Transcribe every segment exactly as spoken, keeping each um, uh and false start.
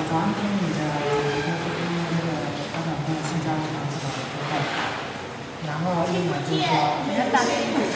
早安听你的，就是因为那个香港的新疆房子的部分，然后英文就是说， 你要大声一点。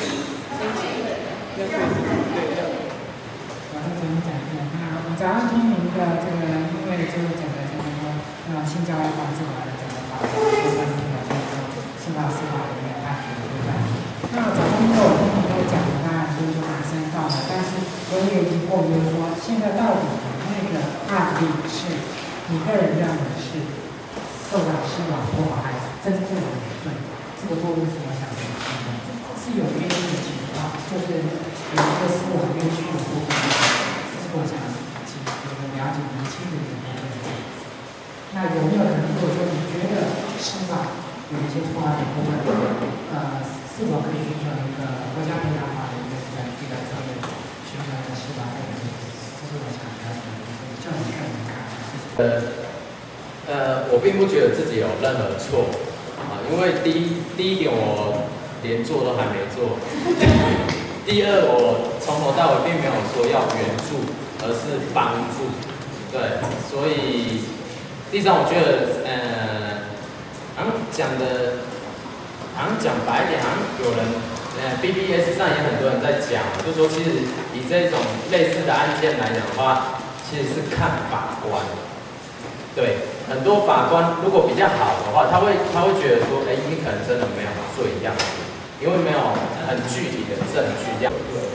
我再重新讲一遍。那我早上听您的这个，因为就是整个这个呃新疆房子来的整个法律部分听了就是说司法司法的一个判决，对不对？那早上因为我听你在讲的，当然就是说马上到了，但是我也已经过，就是说现在到底那个案例是你个人认为是受到司法不好，还是真正的有罪？这个部分是我想澄清的，是有约定的情况，就是有一个司法约束的部分，这是我想请就是了解厘清的一个部分。那有没有可能，如果说你觉得司法有一些错案的部分，呃，是否可以寻求一个国家培养法的一个这个这个策略，寻求一个司法这个，这是我想了解的部分，叫你个人看法。 呃呃，我并不觉得自己有任何错啊，因为第一第一点我连做都还没做，第二我从头到尾并没有说要援助，而是帮助，对，所以第三我觉得呃，好像讲的，好像讲白一点，好像有人呃 B B S 上也很多人在讲，就说其实以这种类似的案件来讲的话，其实是看法官。对，很多法官如果比较好的话，他会他会觉得说，哎，你可能真的没有罪这样子，因为没有很具体的证据这样。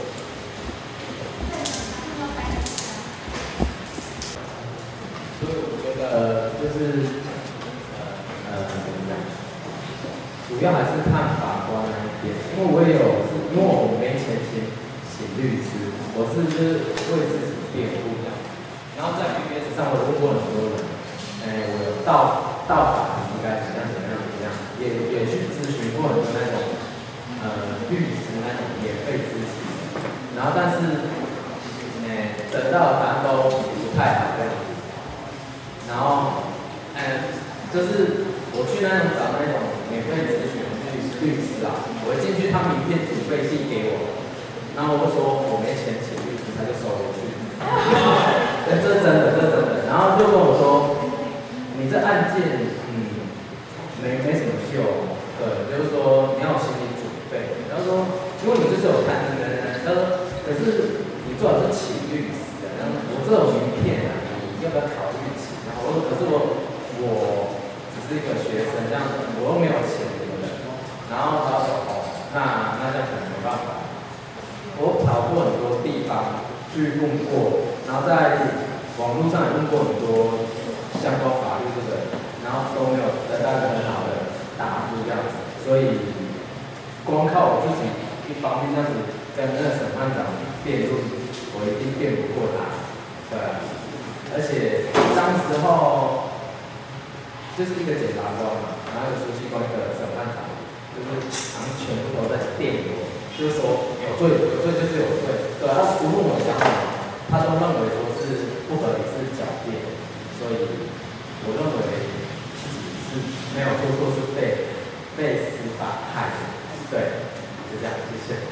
所以我觉得就是呃呃怎么讲，主要还是看法官那一边，因为我也有是，因为我没钱请请律师，我是就是为自己辩护的，然后在 B B S 上我问过很多人。哎，我有到到法庭应该怎样怎样怎样，也也去咨询过很多那种呃律师那种免费咨询，然后但是哎得到的答案都不太好这样子，然后哎就是我去那种找那种免费咨询律律师啊，我一进去他名片准备寄给我，然后我就说我没钱请律师，他就收回去，对，这是真的，这是真的，然后就跟我说。你这案件，嗯，没没什么救，对，就是说你要有心理准备。然后说，因为你就是有看那个，他说，可是你最好是请律师的，然后我这种名片啊，你要不要考虑请？然后我说，可是我我只是一个学生，这样我又没有钱什么的。然后他说，哦，那那这样可能没办法。我跑过很多地方去问过，然后在网络上也问过很多。相关法律这个，然后都没有得到一个很好的答复这样子，所以光靠我自己一方面这样子跟那个审判长辩论，我一定辩不过他，对，而且当时候就是一个检察官嘛，然后有书记官一个审判长，就是好像全部都在辩我，就是说有罪有罪就是有罪，对，他不问我想什么，他都认为说是不合理是狡辩。所以，我认为自己是没有做错，是被被司法害的，对，就这样，谢谢。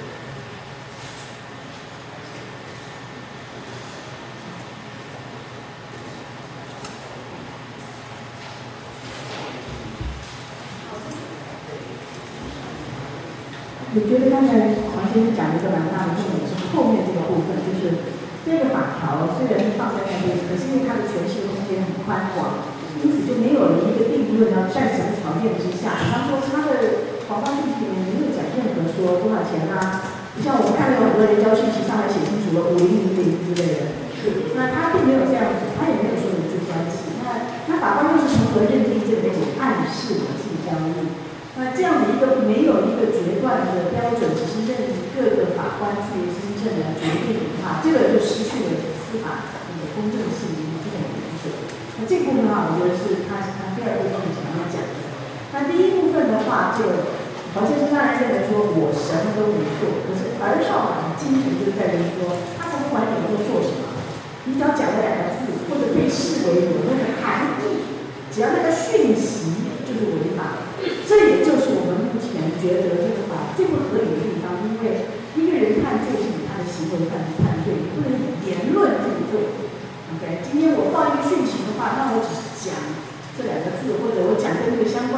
我觉得刚才黄先生讲的一个蛮大的重点是后面这个部分，就是这个法条虽然是放在那边，可是因为它的诠释空间很宽广，因此就没有了一个定论呢，在什么条件之下，比方说他的黄方讯息里面没有讲任何说多少钱啊，不像我们看到很多人交讯息上来写清楚了五零零零之类的，那他并没有这样子，他也没有说人际关系，那那法官又是从何认定这个种暗示的性交易？那这样的一个没有一个决断的标准，只是任各个法官自由心证来决定的话，这个就失去了司法的公正性以及这种原则。那这部分的话，我觉得是他他第二部分想要讲的。那第一部分的话，这个黄先生当然认为说我什么都没做，可是儿少法的精神就在于说，他才不管你有没有做什么，你只要讲了两个字，或者被视为有那个含义，只要那个讯息就是违法。这也就是我们目前觉得这个法最不合理的地方，因为一个人判罪是以他的行为犯判罪，你不能以言论定罪。OK， 今天我放一个讯息的话，那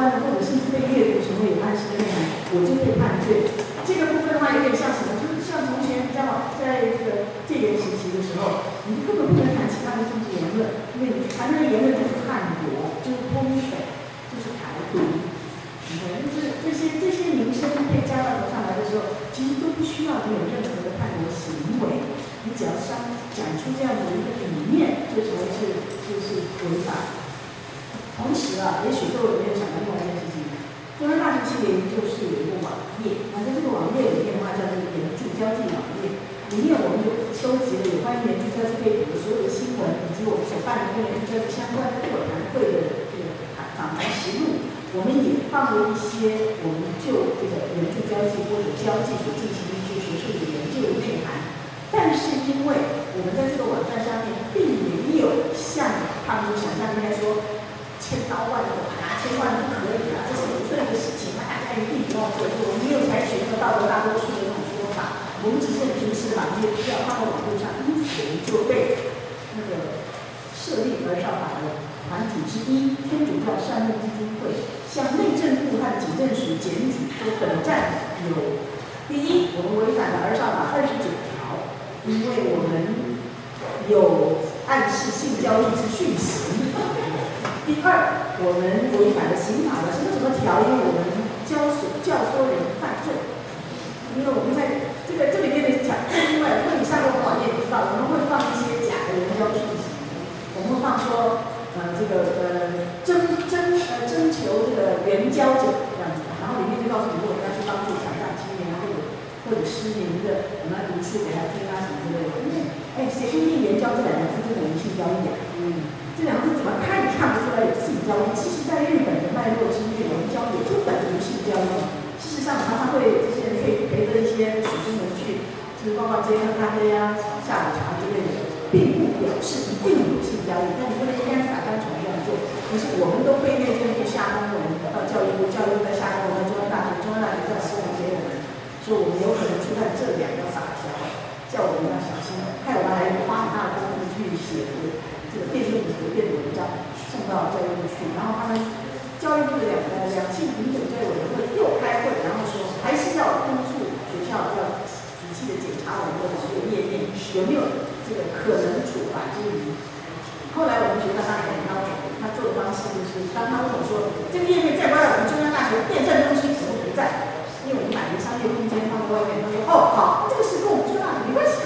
关的，或者甚至被阅读成为有暗示的内涵，我就被判罪。这个部分的话，有点像什么？就是像从前比较在这个戒严时期的时候，你根本不能谈其他的政治言论，因为你谈的言论就是叛国，就是通匪，就是台独。OK， 就是这些这些名声被加到头上来的时候，其实都不需要你有任何的叛国行为，你只要上展出这样的一个理念，就成为是就是违法。同时啊，也许各位没有想到另外一件事情。中央大学青年研究室有一个网页，啊，在这个网页里面的话叫做研注交际网页，里面我们就收集了有关于研注交际背景的所有的新闻，以及我们所办的跟研注交际相关的座谈会的这个访谈实录，我们也放了一些我们就这个研注交际或者交际所进行的一些学术的研究的内涵，但是因为我们在这个网站上面并没有像他们所想象应该说千刀万剐啊，千万不可以啊，这是不对的事情啊，大家一定不要做。我们没有采取那个道德大多数的那种说法，我们只是很平时的把这些资料放到网络上，因此我们就被那个设立儿少法的团体之一天主教善牧基金会向内政部和警政署检举说，本站有第一，我们违反了儿少法二十九条，因为我们有暗示性交易之讯息。第二，我们违反了刑法的什么什么条，因为我们教唆教唆人犯罪。因为我们在这个这里面的讲，另外，如果你上过网页，你知道我们会放一些假的人交讯息，我们会放说，呃，这个呃征征呃征求这个援交者这样子，然后里面就告诉你，如果你要去帮助残障青年啊，或者或者失明的，我们要读书给他听啊什么之类的。因为哎，谁规定援交这两个字就等于性交易啊？嗯。这两个字怎么看也看不出来有性交易。其实，在日本的脉络之内，援交也根本就不是性交易。事实上，常常会这些人会陪着一些学生们去，就是逛逛街、喝咖啡啊、下午茶之类的，并不表示一定有性交易。但你不能一竿打翻船这样做。可是我们都被内政部下公文到教育部，教育部在下公文到中央大学，中央大学再把公文给我们，说我们有可能触犯这两个法条，叫我们要小心。害我们还花很大的功夫去写这个辩论的答辩的文章送到教育部去，然后他们教育部的两呃两性平等教育委员会又开会，然后说还是要督促学校要仔细的检查我们的所有页面有没有这个可能处罚之余。后来我们觉得他很标准，他做的方式就是当他问我说这个页面在不在我们中央大学电算中心，什么不在？因为我们买的商业空间放在外面，他说哦好，这个事跟我们中央大学没关系。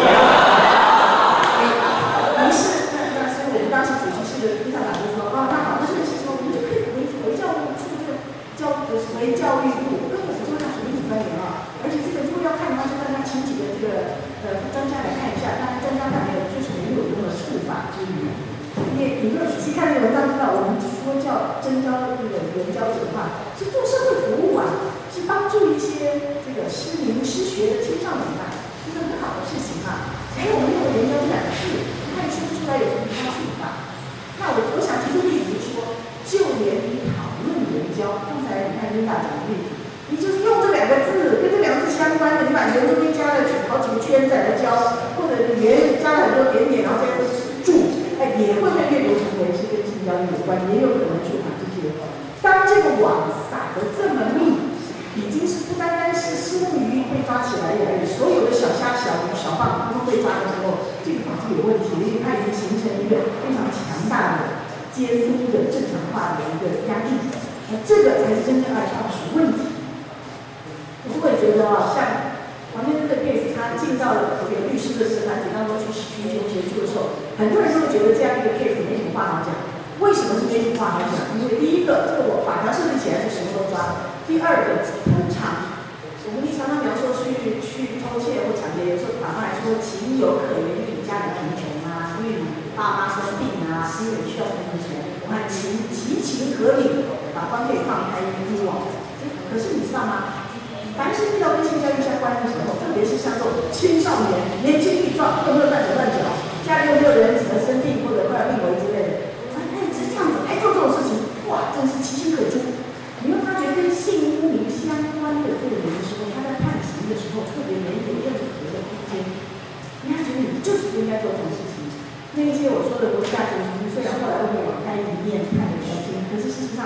于是，那那所以我们当时主席室的副校长就说，哦，那好，那这个是什么？我们就可以回回教务处这个教回教育部，跟我们中央大学没什么关联啊。而且这个如果要看的话，就让他请几个这个呃专家来看一下，当然专家看没有，就是没有任何处罚之余。因为你如果仔细看这个文章，知道我们说叫征招这个援交者的话，是做社会服务啊，是帮助一些这个失明失学的青少年啊，这是很好的事情啊。所以我们用援交这两个字。看说不出来有什么他处罚。那我我想提出例子就是说，就连你讨论援交，刚才你看琳达讲的例子，你就是用这两个字跟这两个字相关的，你把援中间加了好几个圈仔的交，或者你援加了很多点点，然后加个注，哎，也会被阅读成为是跟性交易有关，也有可能处罚这些。当这个网撒得这么密，已经是不单单是虱目鱼被抓起来而已，所有的小虾、小鱼、小蚌都被抓的时候，这个法是有问题的，因为它已经形成一个非常强大的接收的正常化的一个压力，那这个才是真正二十二十问题。可是我也觉得啊，像黄先生这个 case， 他进到了这个律师的社团体当中去寻求协助的时候，很多人都会觉得这样一个 case 没什么话好讲。为什么是没什么话好讲？因为第一个，这个我法条设立起来是什么时候抓？第二个，通常我们常常描述去去偷窃或抢劫，有时候法官来说情有可原，因为你家里贫穷啊，因为你爸妈生病啊，因为你需要什么钱，我看情其情合理，法官可以放开冤枉。可是你知道吗？凡是遇到跟性教育相关的时候，特别是像这种青少年年轻力壮，又没有乱手乱脚，家里又没有人可能生病或者快要病危之类的，哎，只这样子还做这种事情，哇，真是其心可诛。你会发觉跟性污名相关的罪名的时候，他在判刑的时候特别没有任何的空间，因为他觉得你就是不应该做这种事情。那一些我说的国家大学生，虽然后来为了网开一面判的比较轻，可是事实上都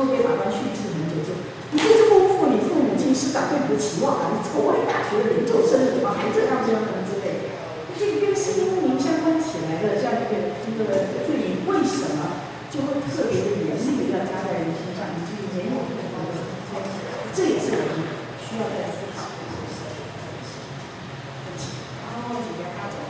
会被法官训斥很久，就你这是辜负你父母亲师长对你的期望啊！你这个国立大学的研究生，怎么还这样这样这样之类的？这个跟师因名相关起来的，像一个一个罪名，为什么就会特别的严厉的要加在人身上，以至于没有这么多的时间？这也是我们需要再思考的。然后几个他走，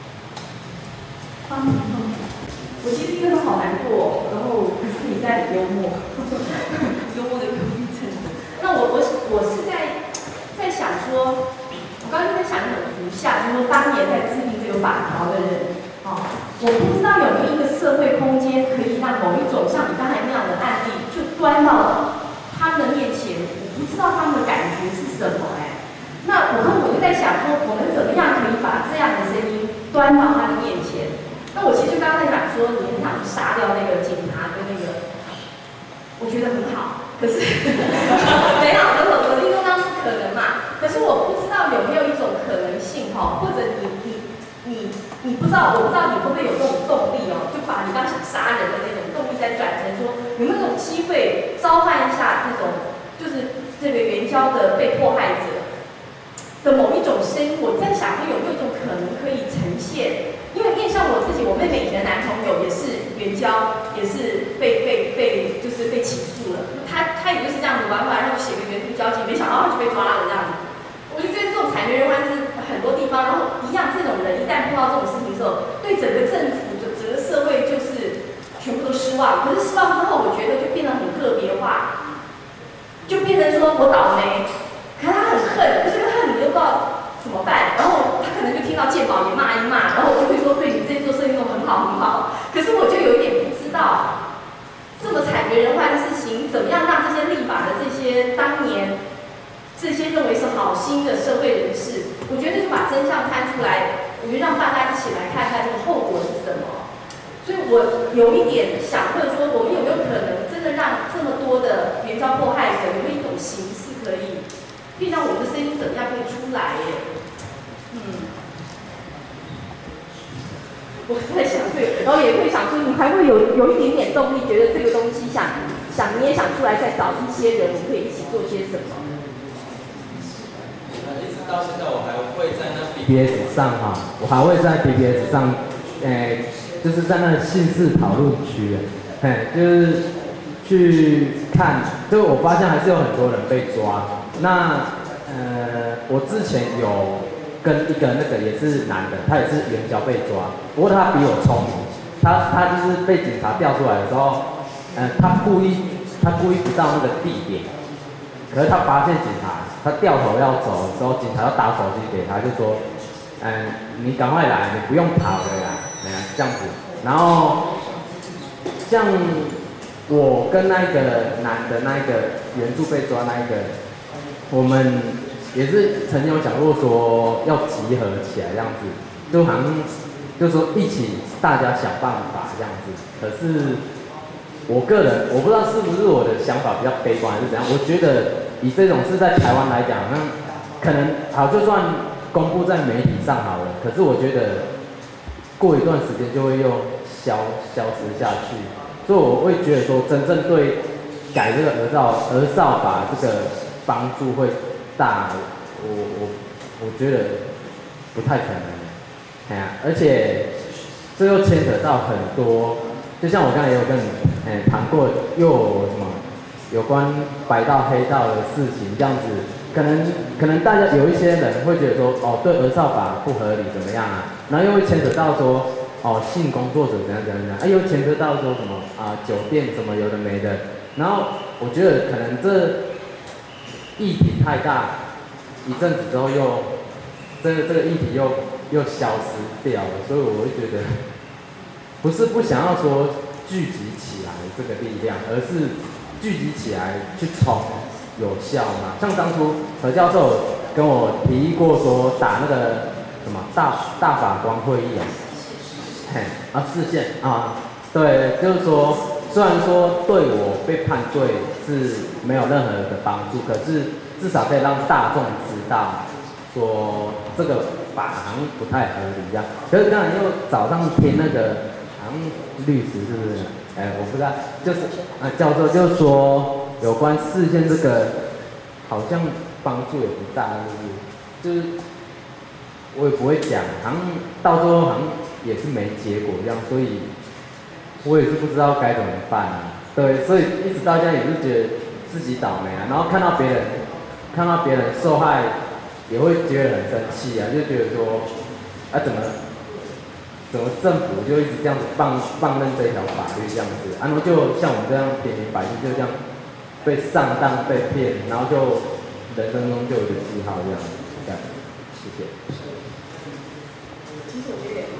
方平方我其实一个人好难过，然后可是你在很幽默，幽默的忧郁症。那我我我是在在想说，我刚刚在想一种图像，就是说当年在制定这个法条的人，哦，我不知道有没有一个社会空间可以让某一种像你刚才那样的案例，就端到他们的面前，我不知道他们的感觉是什么哎。那我跟我就在想说，我们怎么样可以把这样的声音端到他的面前？那我其实就刚刚在讲说，你很想杀掉那个警察跟那个，我觉得很好。可是，没有，我我听说当不可能嘛。可是我不知道有没有一种可能性哈，或者你你你你不知道，我不知道你会不会有这种动力哦，就把你刚想杀人的那种动力再转成说，有没有这种机会召唤一下这种，就是这个援交的被迫害者的某一种声音？我在想说有没有一种可能可以呈现？因为面向我自己，我妹妹以前的男朋友也是援交，也是被被被就是被起诉了。他他也就是这样子玩玩，然后写个援助交集，没想到他就被抓了这样子。我就觉得这种惨绝人寰是很多地方，然后一样这种人一旦碰到这种事情的时候，对整个政府的整个社会就是全部都失望。可是失望之后，我觉得就变得很个别化，就变成说我倒霉，可是他很恨，可是这个恨你又不知道怎么办，然后他可能就听到健保也骂一骂，然后我就会说对你这做生意都很好很好，可是我就有一点不知道，这么惨绝人寰的事情，怎么样让这些立法的这些当年这些认为是好心的社会人士，我觉得就把真相摊出来，我觉得让大家一起来看看这个后果是什么。所以我有一点想问说，我们有没有可能真的让这么多的援交迫害者有没有一种形式可以？可以让我们的声音怎么样可以出来耶？嗯，我在想对，然后也会想说，你还会有有一点点动力，觉得这个东西想想你也想出来，再找一些人，我们可以一起做些什么？ 呃，一直到现在，我还会在那 B B S 上哈，我还会在 B B S 上，诶、呃，就是在那姓氏讨论区，嘿，就是去看，就我发现还是有很多人被抓。那呃，我之前有跟一个那个也是男的，他也是援交被抓，不过他比我聪明，他他就是被警察调出来的时候，呃，他故意他故意不到那个地点，可是他发现警察，他掉头要走的时候，警察要打手机给他，就说，嗯、呃，你赶快来，你不用跑的啦，哎呀，这样子，然后像我跟那个男的那一个援助被抓那一个。我们也是曾经有想过说要集合起来这样子，就好像就说一起大家想办法这样子。可是我个人我不知道是不是我的想法比较悲观还是怎样，我觉得以这种事在台湾来讲，那可能好就算公布在媒体上好了，可是我觉得过一段时间就会又消消失下去，所以我会觉得说真正对改这个儿少儿少法这个。帮助会大，我我我觉得不太可能，哎呀，而且这又牵扯到很多，就像我刚才也有跟你哎谈过，又有什么有关白道黑道的事情这样子，可能可能大家有一些人会觉得说，哦，对儿少法不合理怎么样啊，然后又会牵扯到说，哦，性工作者怎样怎样怎样，啊，又牵扯到说什么啊酒店什么有的没的，然后我觉得可能这。议题太大，一阵子之后又，这个这个议题又又消失掉了，所以我会觉得，不是不想要说聚集起来这个力量，而是聚集起来去冲有效嘛。像当初何教授跟我提议过说打那个什么大大法官会议啊，嘿啊视线啊，对，就是说。虽然说对我被判罪是没有任何的帮助，可是至少可以让大众知道，说这个法好像不太合理这样。可是刚才又早上听那个好好像律师是不是？哎，我不知道，就是啊，教授就说有关视线这个，好像帮助也不大，就是就是我也不会讲，好像到最后好像也是没结果这样，所以我也是不知道该怎么办啊。对，所以一直到现在也是觉得自己倒霉啊，然后看到别人看到别人受害，也会觉得很生气啊，就觉得说啊怎么。怎么政府就一直这样子放放任这一条法律这样子，然后就像我们这样平民百姓就这样被上当被骗，然后就人生中就有一个记号这样子，这样，谢谢。 其实我觉得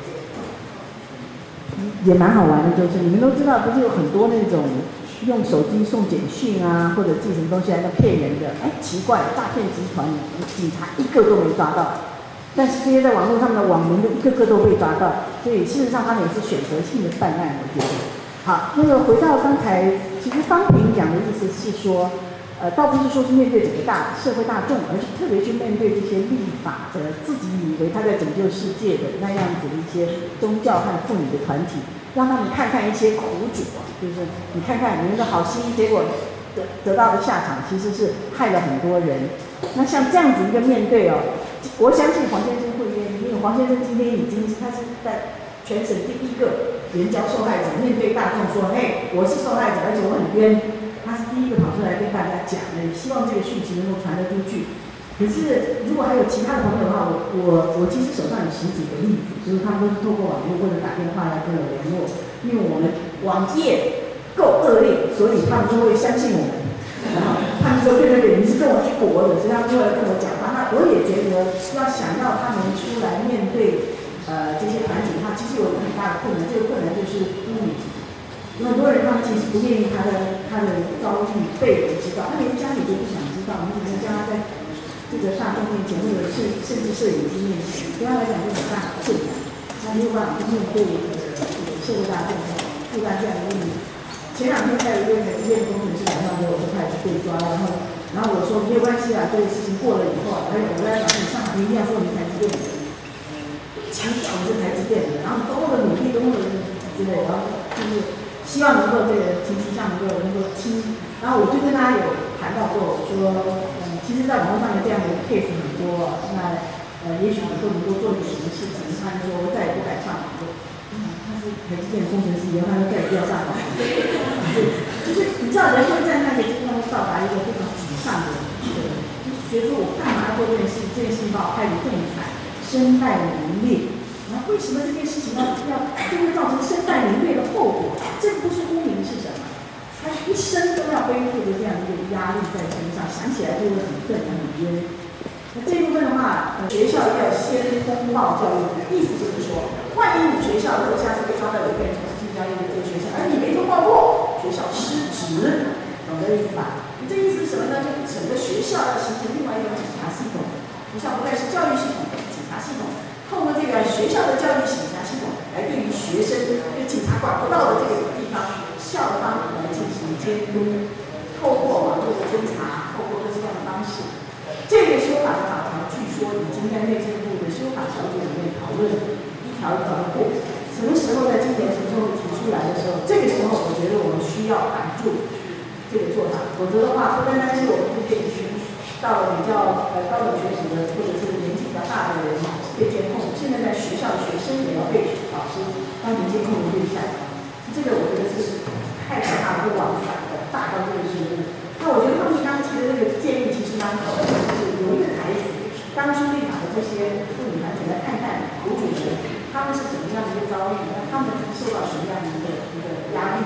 也蛮好玩的，就是你们都知道，不是有很多那种用手机送简讯啊，或者寄什么东西来骗人的？哎，奇怪，诈骗集团警察一个都没抓到。但是这些在网络上的网民的一个个都被抓到，所以事实上他们也是选择性的办案，我觉得。好，那个回到刚才，其实方平讲的意思是说，呃，倒不是说是面对整个大社会大众，而是特别去面对这些立法的自己以为他在拯救世界的那样子的一些宗教和妇女的团体，让他们看看一些苦主啊，就是你看看你们的好心，结果得得到的下场其实是害了很多人。那像这样子一个面对哦。我相信黄先生会愿意，因为黄先生今天已经他是在全省第一个援交受害者，面对大众说：“嘿，我是受害者，而且我很冤。”他是第一个跑出来跟大家讲的，也希望这个讯息能够传得出去。可是如果还有其他的朋友的话，我我我其实手上有十几个例子，就是他们都是透过网络或者打电话来跟我联络，因为我们网页够恶劣，所以他们就会相信我们。然后他们说：“对对对，你是跟我一国的，所以他们就会跟我讲话。”那我也觉得要想要他们出来面对呃这些团体的话，其实有一个很大的困难，这个困难就是污名。很多人他们其实不愿意他的他的遭遇被人知道，他连家里都不想知道，你只能叫他在这个大众面前或者是甚至摄影机面前，对他来讲就很大的困难。他没有办法去面对这个社会大众负担这样的问题。前两天在一位台积电工程师打电话给我说他也是被抓，然后然后我说没有关系啊，这个事情过了以后，还有我跟他讲，你上海一定要说你台积电的，强调你是台积电的，然后多么的努力，多么的之类，然后就是希望能够这个情形上能够能够轻。然后我就跟他有谈到过，我说嗯，其实在网络上面这样的 case 很多，那呃也许以后能够做一个什么事情，他就说我再也不敢上网络。台积电工程师以后，他就再也不要上网了。就是你知道，人会在那个阶段会到达一个非常沮丧的一个，就是觉得说我干嘛要做这件事？这件事情把我害得这么惨，身败名裂。然后为什么这件事情要要就会造成身败名裂的后果？这不是污名是什么？他一生都要背负着这样一个压力在身上，想起来就会很愤很冤。那这一部分的话，呃、学校要先通报教育，意思就是说，万一你学校如果下次被抓到有被人从事性交易的这个学校，而你没通报过，学校失职，懂这意思吧？这意思是什么呢？就是整个学校要形成另外一种警察系统，学校不再是教育系统，警察系统，透过这个学校的教育警察系统来对于学生，对警察管不到的这个地方，校方来进行监督，透过网络的侦查，透过各式各样的方式。这个修法的法条，据说已经在内政部的修法小组里面讨论，一条一条的过。什么时候在今年什么时候提出来的时候，这个时候我觉得我们需要挡住这个做法，否则的话，不单单是我们这些已经到了比较呃高等学府的，或者是年纪比较大的人被监控，现在在学校的学生也要被老师当成监控的对象，这个我觉得是太可怕的，会往反的大到这个程度。那我觉得他们刚刚提的这个建议其实蛮好的，就是有一个孩子，当初立法的这些妇女团体来看看苦主人，他们是怎么样的一个遭遇，那他们受到什么样的一个一个压力？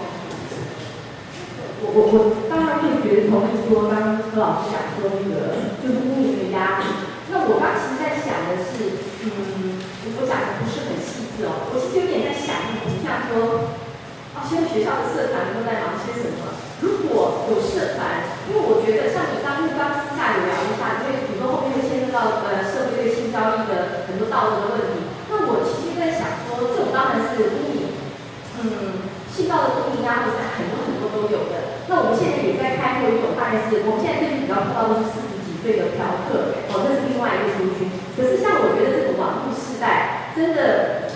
我我我当然会觉得同意说，刚刚柯老师讲说那个就是污名的压力。那我刚其实在想的是，嗯，我讲的不是很细致哦，我其实有点在想，你像说，啊，现在学校的社团都在忙些什么？如果有社团，因为我觉得像你刚刚私下有聊一下，因为比如说后面会牵涉到呃社会对性交易的很多道德的问题，那我其实在想说，这种当然是污名，嗯，性道德污名啊，或者很多很多都有的。那我们现在也在开会一种，大概是我们现在最近比较碰到都是四十几岁的嫖客，哦，这是另外一个族群。可是像我觉得这个网络时代，真的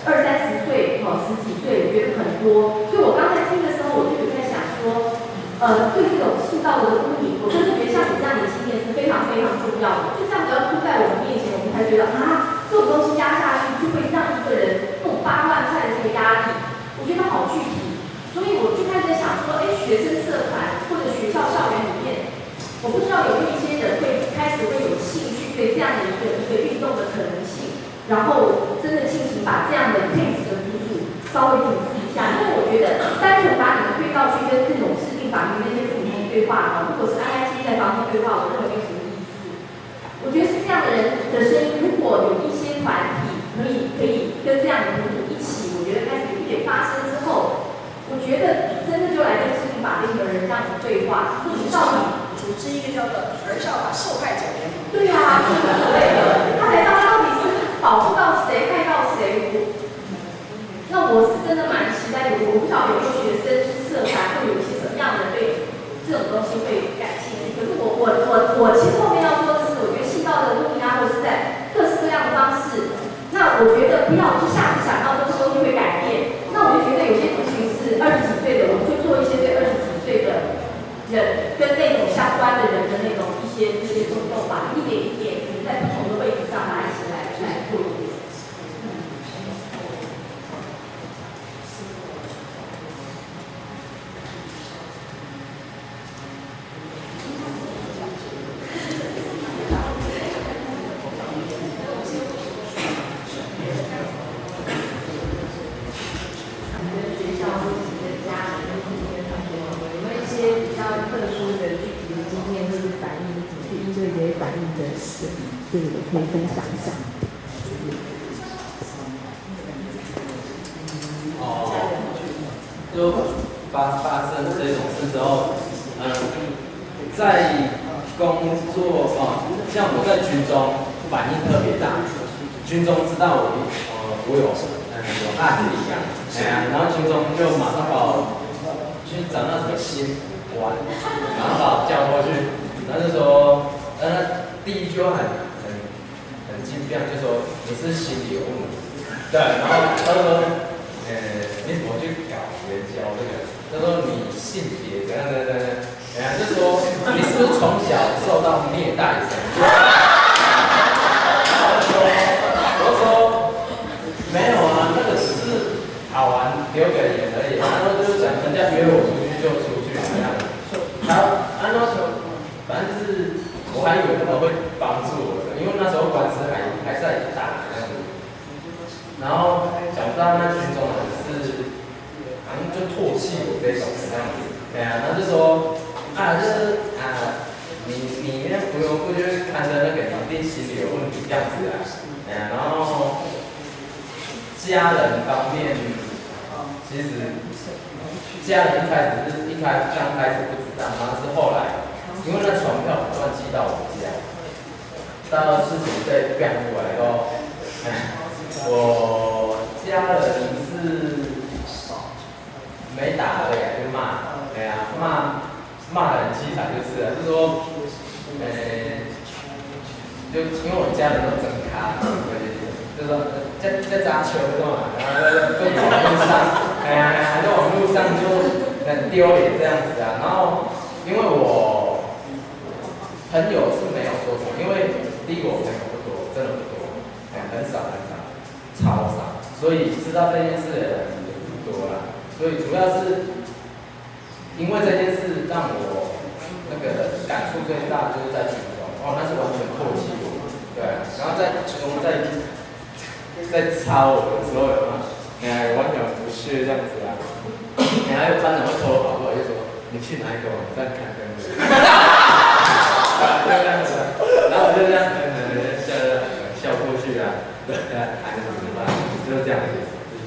二三十岁，哦，十几岁，我觉得很多。所以我刚才听的时候，我就有在想说，呃，对这种性道德的污名，我真的觉得像你这样的经验是非常非常重要的。就这样子要铺在我们面前，我们才觉得啊，这种东西压下去，就会让一个人那种八万块的这个压力，我觉得好具体。所以我就开始想说，哎，学生社团或者学校校园里面，我不知道有没有一些人会开始会有兴趣对这样的一个一个运动的可能性，然后真的进行把这样的 case 的补助稍微组织一下，因为我觉得单纯把你们推到去跟这种制定法律那些父母亲对话啊，如果是安安心在房间对话，我认为没有什么意思。我觉得是这样的人的声音，如果有一些团体可以可以跟这样的补助一起，我觉得开始有一点发生之后，我觉得真的就来跟制定法令的人这样子对话，或者到底组织一个叫做儿少法受害者联盟。 对啊，是之类的，他才知道他到底是保护到谁，害到谁。那我是真的蛮期待的，我不晓得有没有学生社团会有一些什么样的对这种东西会感兴趣。可是我我我我其实后面要说的是，我觉得性道德污名啊，或者是在各式各样的方式，那我觉得不要一下子想到说这东西会改变。那我就觉得有些族群是二十几岁的，我们就做一些对二十几岁的人跟那种相关的人的那种一些一些活动吧，一点一点，可能在不同的位置上来一起来来做一点。 这个可以分享一下。 哦，就发发生这种事之后，嗯，在工作哦，像我在军中反应特别大，军中知道我呃我有嗯有案例啊，哎呀，然后军中就马上把我去找那什么心辅官，然后把我叫过去，然后就说，呃，第一句话很。很惊讶，就说你是心理有问题，对，然后他就说，呃，你怎么去搞援交这个？他说你性别怎样怎样怎样，哎呀，就说你是不是从小受到虐待什么？然后我说，我说没有啊，那个只是好玩丢给人而已。他说就是想人家约我出去就出去这样。然后他说，反正是我还以为他们会帮助我。因为那时候官司还还在打这样子，然后想不到那群众人是好像就唾弃我这种这样子，对啊，然后就说啊，就是啊，你你那不用不就是看着那个一定心理有问题这样子啊，对啊，然后家人方面，其实家人一开始是一开刚开始不知道，然后是后来，因为那传票不断寄到我家。到事情再变出来后，我家人是没打的呀，就骂，哎呀，骂骂得很凄惨，就是了，就说，呃，就因为我家人都整咖，就说在在扎球嘛，然后就在网络上，哎呀哎呀，在网络上就很丢脸这样子啊，然后因为我朋友是没有说什么，因为。第一个我朋友不多，真的不多，哎，很少很少，超少，所以知道这件事的人也不多啦。所以主要是因为这件事让我那个感触最大，就是在群中，哦，那是完全唾弃我，对，然后在群中在在抄我的时候有吗？哎，完全不屑这样子啊，你还有班长会偷跑过来就说你去哪一个网站看跟着，就这样子。然后我就这样，呃，笑笑过去啊，对啊，谈什么吧，就这样子。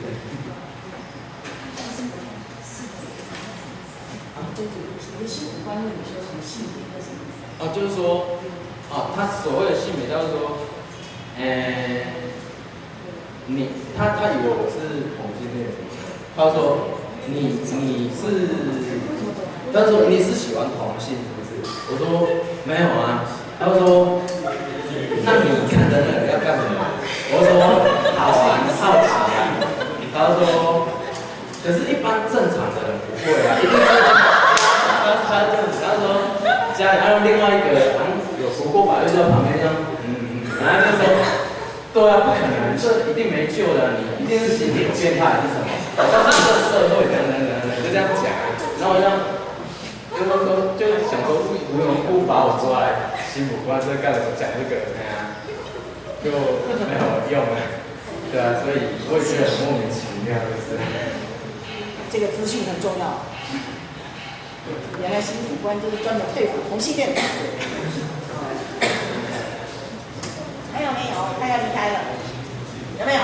啊，对对，你的性主观论你说什么性别或什么？ 哦，就是说，哦，他所谓的性别，就是说，呃，你他他以为我是同性恋，他说你你是，他说你是喜欢同性是不是？我说没有啊。他说：“那你看着那个要干什么？”我说：“好玩，好奇啊。” 他说，可是一般正常的人不会啊，一定是他他这样子，他说家里还有另外一个好像有读过法律在旁边这样，嗯嗯，然后就说，对啊，不可能，这一定没救的，你一定是心理有变态还是什么，搞到这个社会等等等等，就这样讲，然后这样。就说就想说无缘无故把我抓来心辅官这干什么讲这个，哎呀，就没有用了，对啊，所以我也觉得很莫名其妙，就是。 这个资讯很重要。原来心辅官就是专门对付同性恋的。还有没有？他要离开了，有没有？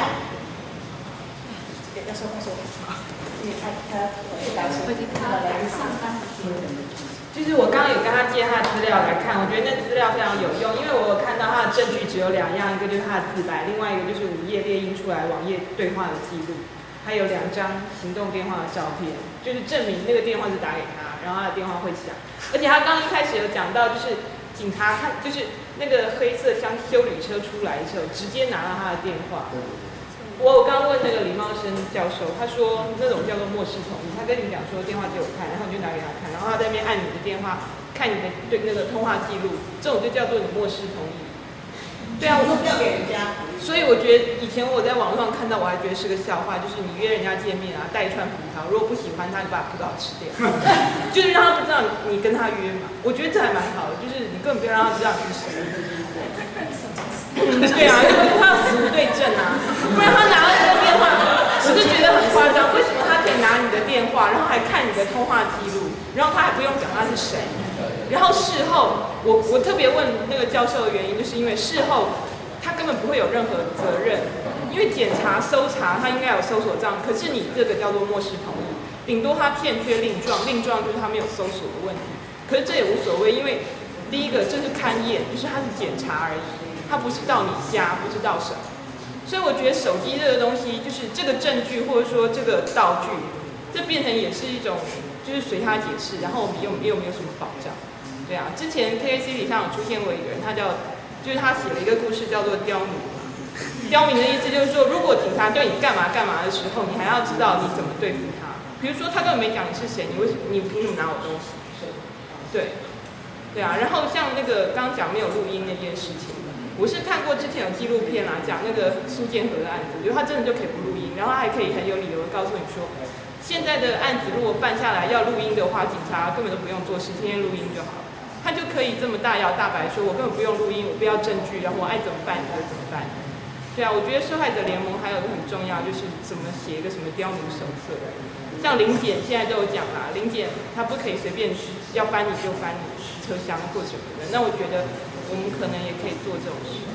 要说快说。因为他他不担心，他来上班。 就是我刚刚有跟他借他的资料来看，我觉得那资料非常有用，因为我有看到他的证据只有两样，一个就是他的自白，另外一个就是五页列印出来网页对话的记录，还有两张行动电话的照片，就是证明那个电话是打给他，然后他的电话会响，而且他刚刚一开始有讲到，就是警察看就是那个黑色箱修理车出来的时候，直接拿到他的电话。我刚问那个李茂生教授，他说那种叫做默示同意，他跟你讲说电话给我看，然后你就拿给他看，然后他在那边按你的电话，看你的对那个通话记录，这种就叫做你默示同意。对啊，我不要给人家。 所以我觉得以前我在网络上看到，我还觉得是个笑话，就是你约人家见面啊，带一串葡萄，如果不喜欢他，你把葡萄吃掉，就是让他不知道你跟他约嘛。我觉得这还蛮好的，就是你根本不要让他知道你是谁。嗯，对啊，因为他要死无对证啊，不然他拿了这个电话，我就觉得很夸张。为什么他可以拿你的电话，然后还看你的通话记录，然后他还不用讲他是谁？然后事后，我我特别问那个教授的原因，就是因为事后他根本不会有任何责任，因为检查搜查他应该有搜索账，可是你这个叫做默示同意，顶多他欠缺令状，令状就是他没有搜索的问题，可是这也无所谓，因为第一个这是勘验，就是他是检查而已。它不是到你家，不是到什么，所以我觉得手机这个东西，就是这个证据或者说这个道具，这变成也是一种，就是随他解释，然后我们又又没有什么保障，对啊。之前 K A C 里上有出现过一个人，他叫，就是他写了一个故事叫做刁民。刁民的意思就是说，如果警察对你干嘛干嘛的时候，你还要知道你怎么对付他。比如说他根本没讲你是谁，你为什么你凭什么拿我东西？对，对啊。然后像那个刚讲没有录音那件事情。我是看过之前有纪录片啦，讲那个苏建和的案子，就是他真的就可以不录音，然后他还可以很有理由的告诉你说，现在的案子如果办下来要录音的话，警察根本都不用做事，天天录音就好，他就可以这么大摇大摆说，我根本不用录音，我不要证据，然后我爱怎么办你就怎么办。对啊，我觉得受害者联盟还有一个很重要，就是怎么写一个什么刁民手册。像临检现在都有讲啦，临检他不可以随便要翻你就翻你车厢或什么的，那我觉得。我们可能也可以做这种事。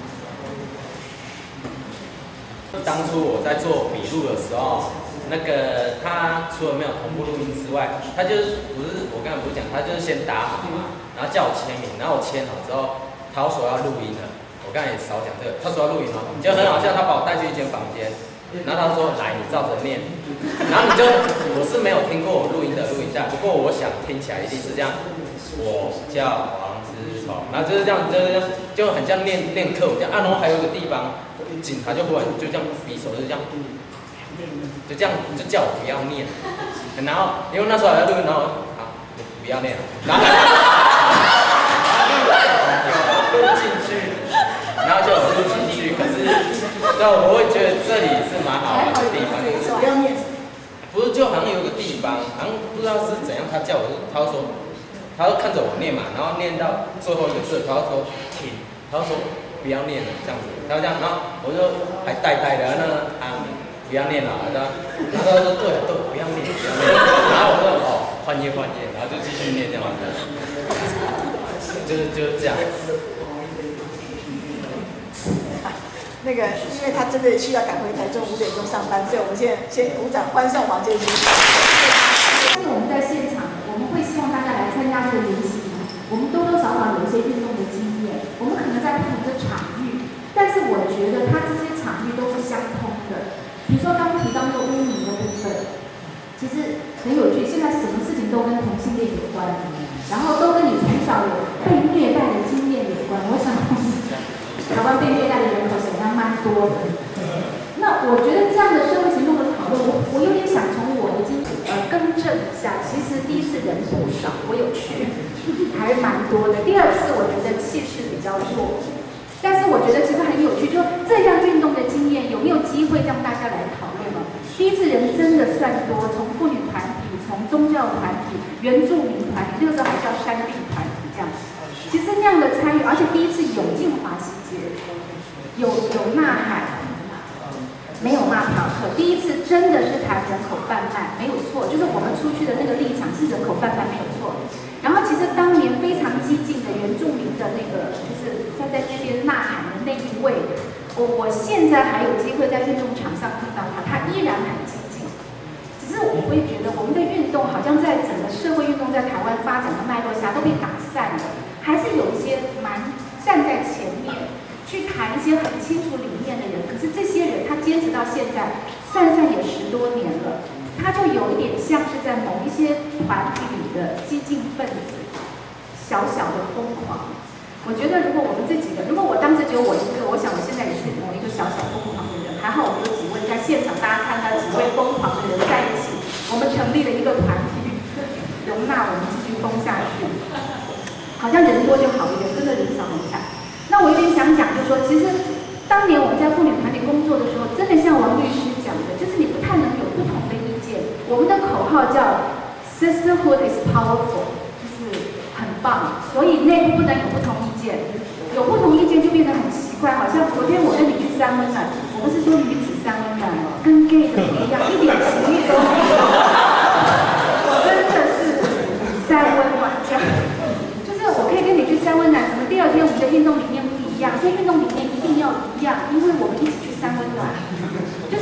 当初我在做笔录的时候，那个他除了没有同步录音之外，他就是不是我刚才不是讲，他就是先打好嘛，然后叫我签名，然后我签好之后，他说要录音了。我刚才也少讲这个，他说要录音了，就很好笑，他把我带去一间房间，然后他说来，你照着念，然后你就我是没有听过我录音的录音带，不过我想听起来一定是这样，我叫王。然后就是这样，就是这样，就很像练练课文这样啊。然后还有一个地方，警察就忽然就这样比手，就这样，就这样就叫我不要念。然后因为那时候还在录音，然后好，你不要念了，然后录进去，然后就有录进去。可是，对，我会觉得这里是蛮好玩的地方。 不要念。 不是，就好像有个地方，好像不知道是怎样，他叫我，他说。他就看着我念嘛，然后念到最后一个字，他就说停，他就说不要念了这样子，他就这样，然后我就还呆呆的，那啊不要念了，然后然后他说对对，不要念，不要念，然后我说哦换页换页，然后就继续念这样子，就是就是这样。 那个，因为他真的需要赶回台中五点钟上班，所以我们现在先鼓掌欢送黄建新。 但是我们在现场。我们会希望大家来参加这个游戏，我们多多少少有一些运动的经验，我们可能在不同的场域，但是我觉得它这些场域都是相通的。比如说刚刚提到那个污名的部分，其实很有趣，现在什么事情都跟同性恋有关，然后都跟你从小有被虐待的经验有关。我想，台湾被虐待的人口显然蛮多的。那我觉得这样的社会行动的讨证一下，其实第一次人不少，我有去，还蛮多的。第二次我觉得气势比较弱，但是我觉得其实很有趣，就这样运动的经验有没有机会让大家来讨论呢？第一次人真的算多，从妇女团体，从宗教团体、原住民团体，那个时候还叫山地团体这样。其实那样的参与，而且第一次涌进华西街，有有呐喊。没有骂嫖客，第一次真的是谈人口贩卖，没有错，就是我们出去的那个立场是人口贩卖没有错。然后其实当年非常激进的原住民的那个，就是在在那边呐喊的那一位，我我现在还有机会在运动场上碰到他，他依然很激进。只是我会觉得我们的运动好像在整个社会运动在台湾发展的脉络下都被打散了，还是有一些蛮站在前面。去谈一些很清楚理念的人，可是这些人他坚持到现在，算算也十多年了，他就有一点像是在某一些团体里的激进分子，小小的疯狂。我觉得如果我们这几个，如果我当时只有我一个，我想我现在也是某一个小小疯狂的人。还好我们有几位在现场，大家看到几位疯狂的人在一起，我们成立了一个团体，容纳我们继续疯下去。好像人多就好一点，真的人少很惨。那我有点想讲，就是说，其实当年我们在妇女团体工作的时候，真的像王律师讲的，就是你不太能有不同的意见。我们的口号叫 "Sisterhood is powerful"， 就是很棒，所以内部不能有不同意见。有不同意见就变得很奇怪，好像昨天我跟你去三温暖，我们是说女子三温暖，跟 gay 的不一样，一点情欲都没有。我真的是三温暖这样。我可以跟你去三温暖，可能第二天我们的运动理念不一样，所以运动理念一定要一样，因为我们一起去三温暖，就是，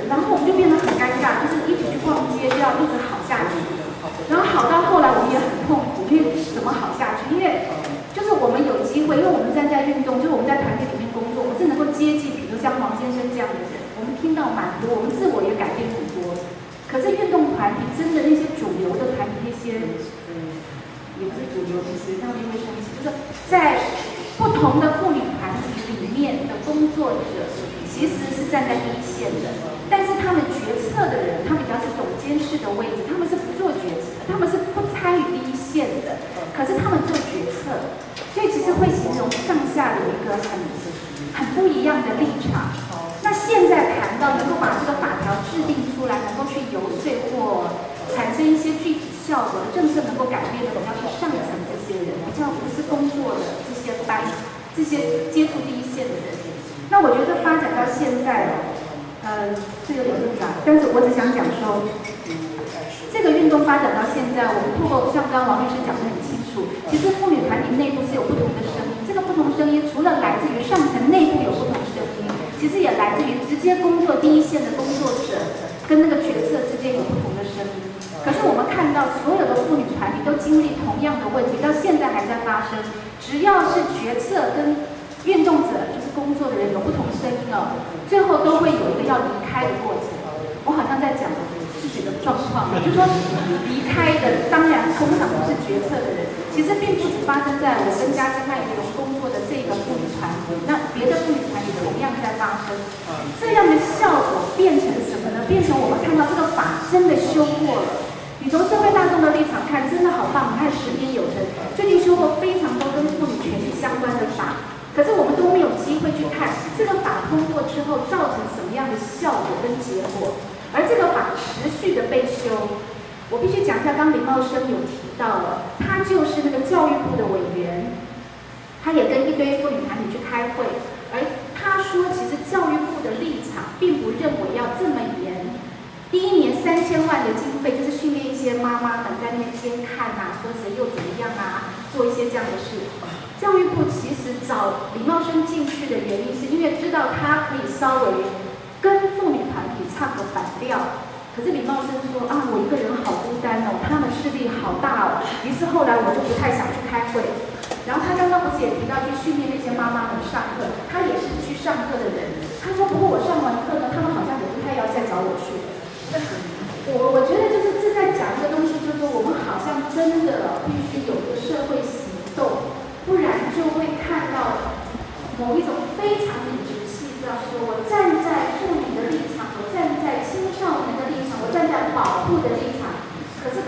然后我们就变得很尴尬，就是一起去逛街就要一直好下去，然后好到后来我们也很痛苦，因为怎么好下去？因为就是我们有机会，因为我们站在运动，就是我们在团体里面工作，我们是能够接近，比如像黄先生这样的人，我们听到蛮多，我们自我也改变很多。可是运动团体真的那些主流的团体那些。也不是主流，其实他们会生气，就是在不同的妇女团体里面的工作者，其实是站在第一线的，但是他们决策的人，他们比较是董监事的位置，他们是不做决策，他们是不参与第一线的，可是他们做决策，所以其实会形容上下有一个很很不一样的立场。那现在谈到能够把这个法条制定出来，能够去游说或产生一些具体效果的政策，能够改变的比较是上层这些人，比较不是工作的这些班，这些接触第一线的人。那我觉得发展到现在，呃，这有点复杂，但是我只想讲说，这个运动发展到现在，我们透过像刚刚王律师讲得很清楚，其实妇女团体内部是有不同的声音，这个不同声音除了来自于上层内部有不同声音，其实也来自于直接工作第一线的工作者跟那个决策之间有不同的声音。可是我们看到所有的妇女团体都经历同样的问题，到现在还在发生。只要是决策跟运动者，就是工作的人有不同声音哦，最后都会有一个要离开的过程。我好像在讲自己的状况，就是说离开的，当然通常不是决策的人，其实并不只发生在我跟嘉兴麦荣工作的这个妇女团体，那别的妇女团体同样在发生。这样的效果变成什么呢？变成我们看到这个法真的修过了。你从社会大众的立场看，真的好棒！你看十年有成，最近修过非常多跟妇女权益相关的法，可是我们都没有机会去看这个法通过之后造成什么样的效果跟结果。而这个法持续的被修，我必须讲一下，刚林茂生有提到了，他就是那个教育部的委员，他也跟一堆妇女团体去开会，而他说，其实教育部的立场并不认为要这么严。第一年三千万的经费，就是训练一些妈妈们在那边监看啊，说谁又怎么样啊，做一些这样的事。教育部其实找李茂生进去的原因，是因为知道他可以稍微跟妇女团体唱个反调。可是李茂生说啊，我一个人好孤单哦，他们势力好大哦。于是后来我就不太想去开会。然后他刚刚不是也提到去训练那些妈妈们上课，他也是去上课的人。他说，不过我上完课呢，他们好像也不太要再找我去。我我觉得就是这在讲一个东西，就是说我们好像真的必须有一个社会行动，不然就会看到某一种非常理直气壮，说我站在妇女的立场，我站在青少年的立场，我站在保护的立场，可是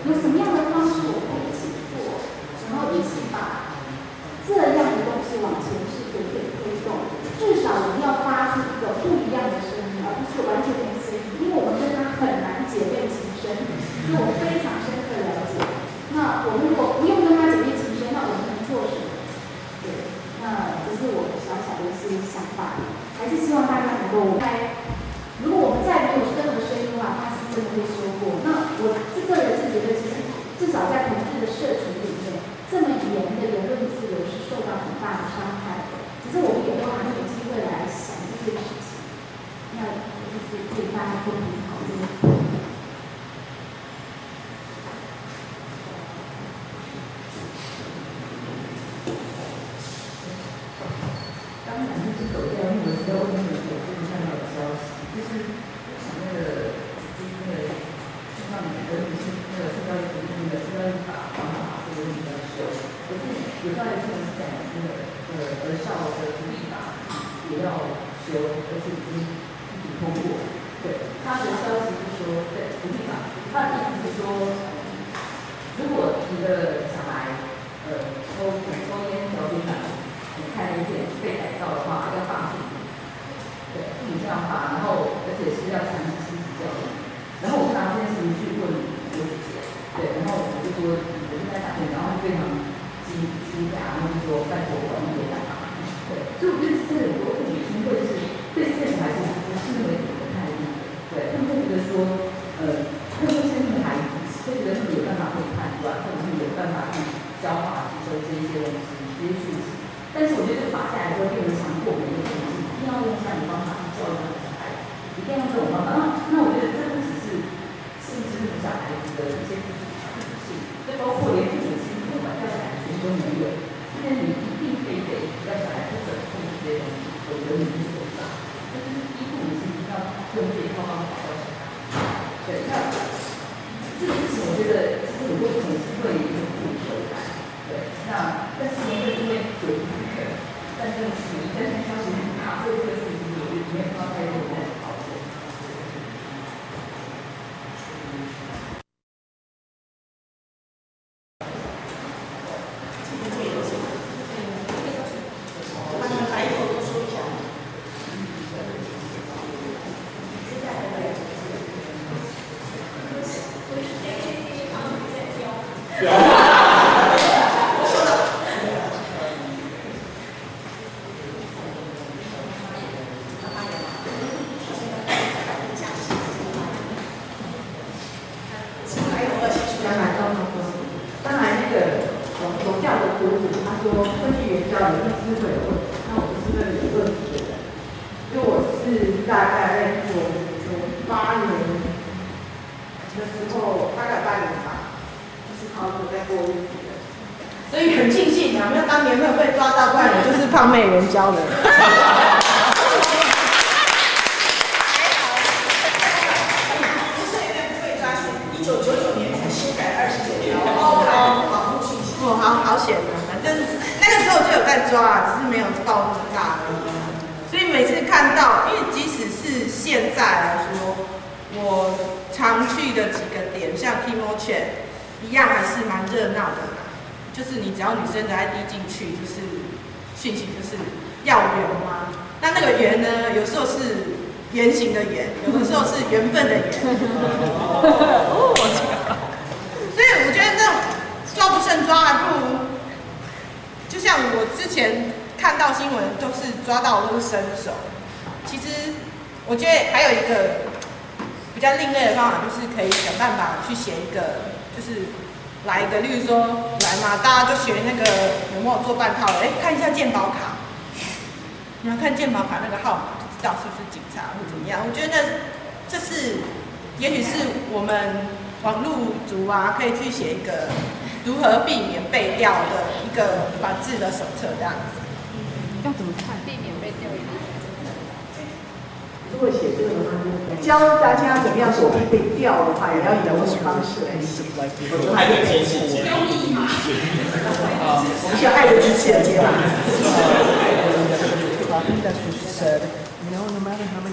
有什么样的方式我可以一起做，然后一起把这样的东西往前是可以推动。至少我们要发出一个不一样的声音，而不是完全没声音，因为我们跟他很难姐妹情深，所以我非常深刻了解。那我们如果不用跟他姐妹情深，那我们能做什么？对，那这是我小小的一些想法，还是希望大家能够开。如果我们再没有任何声音的话，它是真的会收获。那我这个人是觉得，其实至少在同志的社群里面，这么严的言论自由是受到很大的伤害的。只是我们也都还没有机会来想这件事情。那就是可以大家共同讨论。刚才就是走掉，因为我是在外面有最近看到的消息，就是想那个那个上面的女性那个社交主义那个社交法方法这个问题要修，可是有道理是讲那个呃儿少的福利法也要修，而且已经一笔通过。对，他的消息是说，对福利法，他的意思是说，如果你的小孩呃抽抽烟调皮反。你看影片被改造的话，要罚父母，对，父母这样罚，然后而且是要强制亲子教育。然后我拿这件事情去问我姐姐，对，然后我就说我就在打电，然后非常惊惊讶，然后就说拜托我们别打嘛，对，所以我觉得这很多父母亲会是对这些小孩子不是那么有的态度，对，他们会觉得说，呃，特别是那个孩子，会觉得他们有办法可以判断，或者是有办法去教化吸收这一些东西，这些讯息。但是我觉得这个法下来之后，变成强迫每一个父母一定要用这样的方法去教育他的小孩子，一定要用这种方法。那那我觉得这不只是是不是小孩子的一些自主性，这包括连父母亲不管教小孩子都没有，因为你一定非得要小孩不准碰这些东西，否则你就是违法。就是依父母亲要用这一套方法教小孩。对，那这个事情我觉得其实很多父母亲会有负疚感。对，那但是因为因为有这个，但这个是但是消息很大，所以这个事情我觉得没有办法太多的讨论。 来一口都说一下。 胖妹人教的。 一九九九年才修改二十九条哦，保护信息。 哦，好好险啊！反正那个时候就有在抓，只是没有爆那么大而已。所以每次看到，因为即使是现在来说，我常去的几个点，像 Kimo Chat 一样，还是蛮热闹的。就是你只要女生的 I D 进去，就是讯息就是要缘吗？那那个缘呢，有时候是圆形的圆，有的时候是缘分的缘。哦，所以我觉得这种抓不胜抓，还不如就像我之前看到新闻，都是抓到都是伸手。其实我觉得还有一个比较另类的方法，就是可以想办法去写一个，就是来一个，例如说来嘛，大家就学那个有没有做半套的，哎，看一下健保卡，你要看健保卡那个号码，就知道是不是警察或怎么样。我觉得这是，也许是我们网络族啊，可以去写一个如何避免被调的一个反制的手册这样子。 要怎么看？避免被调一定。 如果写这个的话，教大家怎么样躲避被调的话，也要以这种方式来写。 爱的机器人。 我们需要爱的机器人接吧。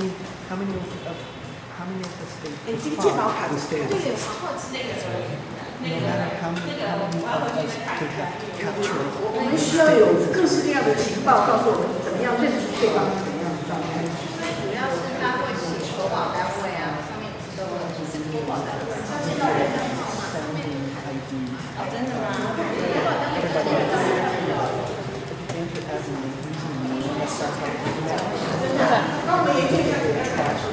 哎，这个健保卡，对，我好好吃那个。 那个那个我要回去看一看。 我们需要有各式各样的情报告诉我们怎么样认出对方是怎么样的状态。 最主要是他会写投保单位啊，上面都有投保单位，他知道人的号码上面。哦，真的吗？投保单位真的。那我们研究一下怎么样传输。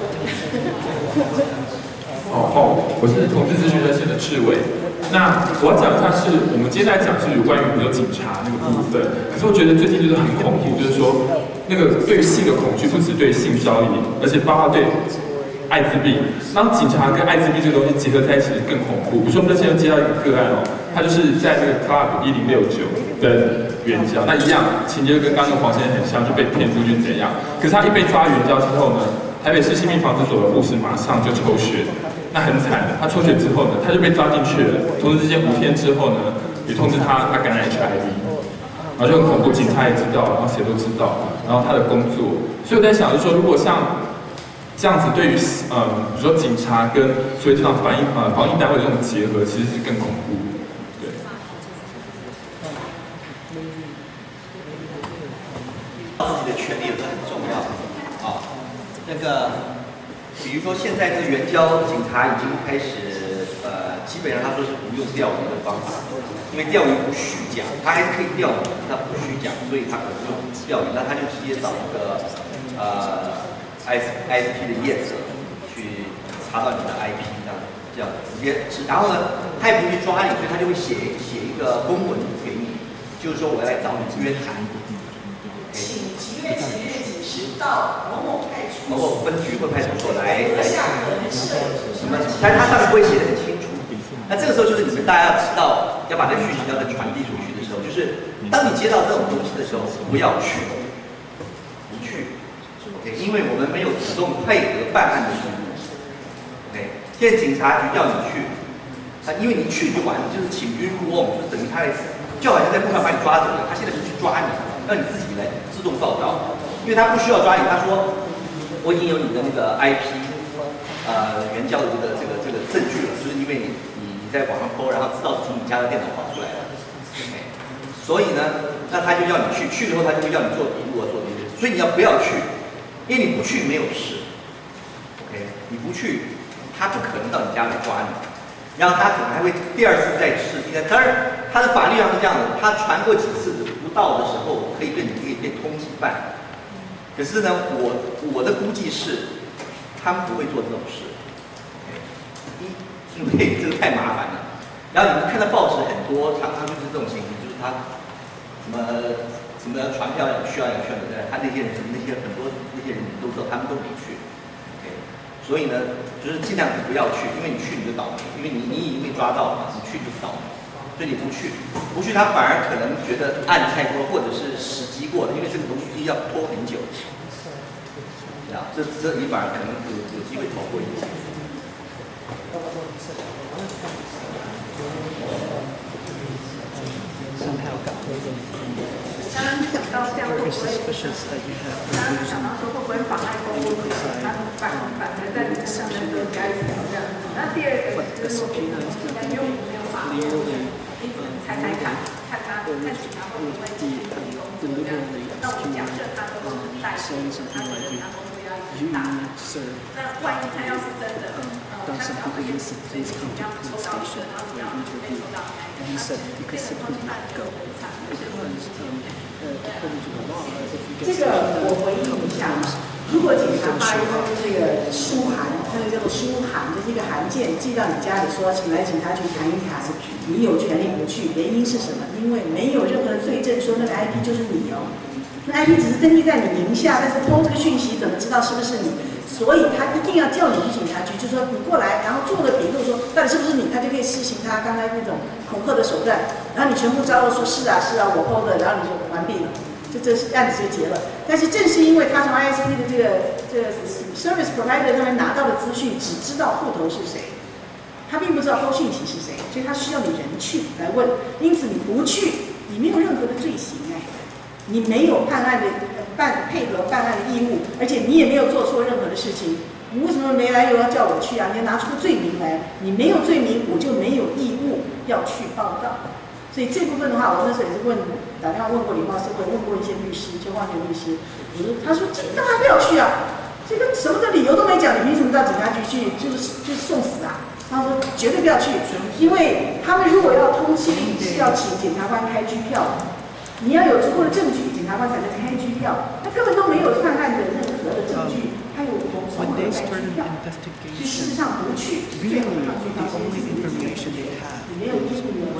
好好，我是同志咨询热线的志伟。那我要讲一下是，我们接下来讲是有关于比如警察那个部分。可是我觉得最近就是很恐怖，就是说那个对性的恐惧不止对性交易，而且包括对艾滋病。当警察跟艾滋病这个东西结合在一起更恐怖。比如说我们之前接到一个个案哦，他就是在那个 Club 一零六九跟援交，那一样情节跟刚刚黄先生很像，就被骗出去怎样？可是他一被抓援交之后呢，台北市性病防治所的护士马上就抽血。那很惨的，他抽血之后呢，他就被抓进去了。同时之间五天之后呢，也通知他他感染 H I V， 然后就很恐怖，警察也知道，然后谁都知道，然后他的工作。所以我在想，就是说，如果像这样子，对于嗯，比如说警察跟所以这场防疫呃防疫单位的这种结合，其实是更恐怖。对。 自己的权利也是很重要的啊，那个。比如说，现在这个援交警察已经开始，呃，基本上他说是不用钓鱼的方法，因为钓鱼不虚假，他还是可以钓鱼，他不虚假，所以他可能用钓鱼，那他就直接找一个呃 I S P 的业者去查到你的 I P， 这样这样直接，然后呢，他也不会去抓你，所以他就会写写一个公文给你，就是说我要来找你约谈。 请几月几日几时到某某派出所、 某某分局或派出所来来下可能是什么？但是他上面不会写得很清楚。那这个时候就是你们大家要知道，要把这讯息要再传递出去的时候，就是当你接到这种东西的时候，不要去，不去 ，OK， 因为我们没有主动配合办案的义务 ，OK， 现在警察局叫你去，啊，因为你去就完了，就是请君入瓮，就是等于他来，就好像在路上把你抓走了，他现在是去抓你。让你自己来自动报到，因为他不需要抓你。他说我已经有你的那个 I P， 呃，援交的这个这个这个证据了，就是因为你你你在网上 po， 然后知道从你家的电脑跑出来了。OK， 所以呢，那他就要你去，去了后他就会要你做笔录啊，做这些，所以你要不要去？因为你不去没有事。OK， 你不去，他不可能到你家来抓你。然后他可能还会第二次再试，第三，当然他的法律上是这样的，他传过几次不到的时候，可以对你可以变通缉犯。可是呢，我我的估计是，他们不会做这种事，一因为这个太麻烦了。然后你们看到报纸很多，常常就是这种情形，就是他什么什么传票需要要需要的，他那些人那些很多那些人你都知道，他们都没去。所以呢，就是尽量你不要去，因为你去你就倒霉，因为你你已经被抓到了，你去就是倒霉，所以你不去，不去他反而可能觉得案太多，或者是时机过了，因为这个东西要拖很久，啊，这这你反而可能有有机会逃过一劫。 刚刚讲到这样会不会？刚刚想到说会不会妨碍公务？他反反而在你的上面都该怎么样？那第二个就是说，应该用没有法律，你猜猜看，看他看警察会不会继续提供这样子？那我假设他都是代理，他可能他工作压力很大。那万一他要是真的，呃，他只要会因此所以你要抽到一个，然后你要被抽到，他是变成通缉犯更惨。这个我回应一下，如果警察发一封这个书函，那个叫做书函，就是一个函件寄到你家里说，请来警察局谈一谈，你有权利不去，原因是什么？因为没有任何的罪证说那个 I P 就是你哦，那 I P 只是登记在你名下，但是偷这个讯息怎么知道是不是你？所以他一定要叫你去警察局，就说你过来，然后做个笔录说到底是不是你，他就可以施行他刚才那种恐吓的手段，然后你全部招了说是啊是啊我偷的，然后你就完毕了。就这是案子就结了，但是正是因为他从 I S P 的这个这个 service provider 上面拿到的资讯，只知道户头是谁，他并不知道偷讯息是谁，所以他需要你人去来问。因此你不去，你没有任何的罪行哎，你没有办案的办配合办案的义务，而且你也没有做错任何的事情， 你为什么没来由要叫我去啊？你要拿出个罪名来，你没有罪名，我就没有义务要去报道。所以这部分的话，我那时候也是问，打电话问过礼貌社会，问过一些律师，就花牛律师，我说他说这当然不要去啊，这个什么的理由都没讲，你凭什么到警察局去就是就是送死啊？他说绝对不要去，因为他们如果要通缉令是要请检察官开拘票，你要有足够的证据，检察官才能开拘票，他根本都没有犯案的任何的证据，他有从从何开拘票？所以事实上不去，最后他去到先是你没有义务的。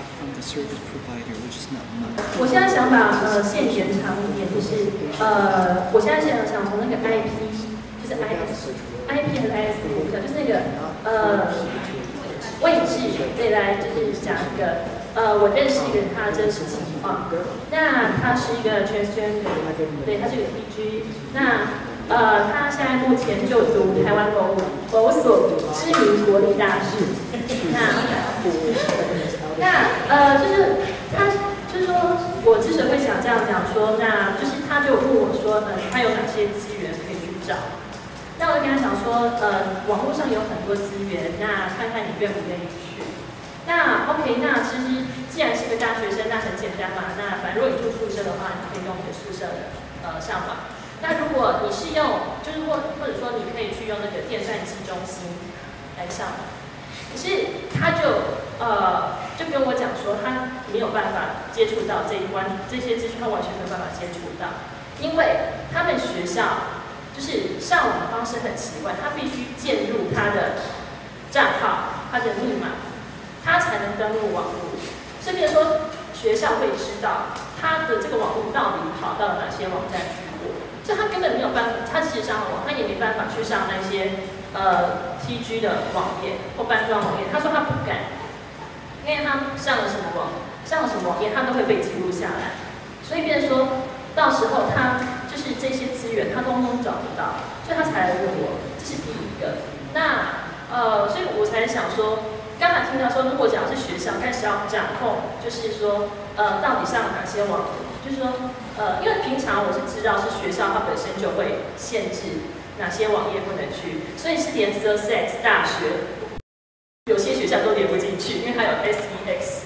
我现在想把呃线延长一点，就是呃，我现在想想从那个 I P， 就是 I S I P 还是 I S P， 我不知道，就是那个呃位置，对，来就是讲一个呃，我认识一个人，他的真实情况。那他是一个 transgender， 对，他是个 T G。那呃，他现在目前就读台湾某某所知名国立大学。那那呃，就是他就是说，我之所以会想这样讲说，那就是他就问我说，呃，他有哪些资源可以去找？那我就跟他讲说，呃，网络上有很多资源，那看看你愿不愿意去。那 OK， 那其实既然是个大学生，那很简单嘛。那反正如果你住宿舍的话，你可以用你的宿舍的呃上网。那如果你是用，就是或或者说你可以去用那个电算机中心来上网。可是他就呃就跟我讲说，他没有办法接触到这一关这些资讯，他完全没有办法接触到，因为他们学校就是上网的方式很奇怪，他必须建入他的账号、他的密码，他才能登录网络。所以，比如说学校会知道他的这个网络到底跑到了哪些网站去过，所以他根本没有办法，他即使上了网，他也没办法去上那些。呃 ，T G 的网页或搬砖网页，他说他不敢，因为他上了什么网，上了什么网页，他都会被记录下来。所以，变成说到时候他就是这些资源，他通通找不到，所以他才来问我，这是第一个。那呃，所以我才想说，刚才听到说，如果讲是学校开始要掌控，就是说呃，到底上哪些网页，就是说呃，因为平常我是知道是学校它本身就会限制。哪些网页不能去？所以是连 Sussex 大学有些学校都连不进去，因为它有 S E X。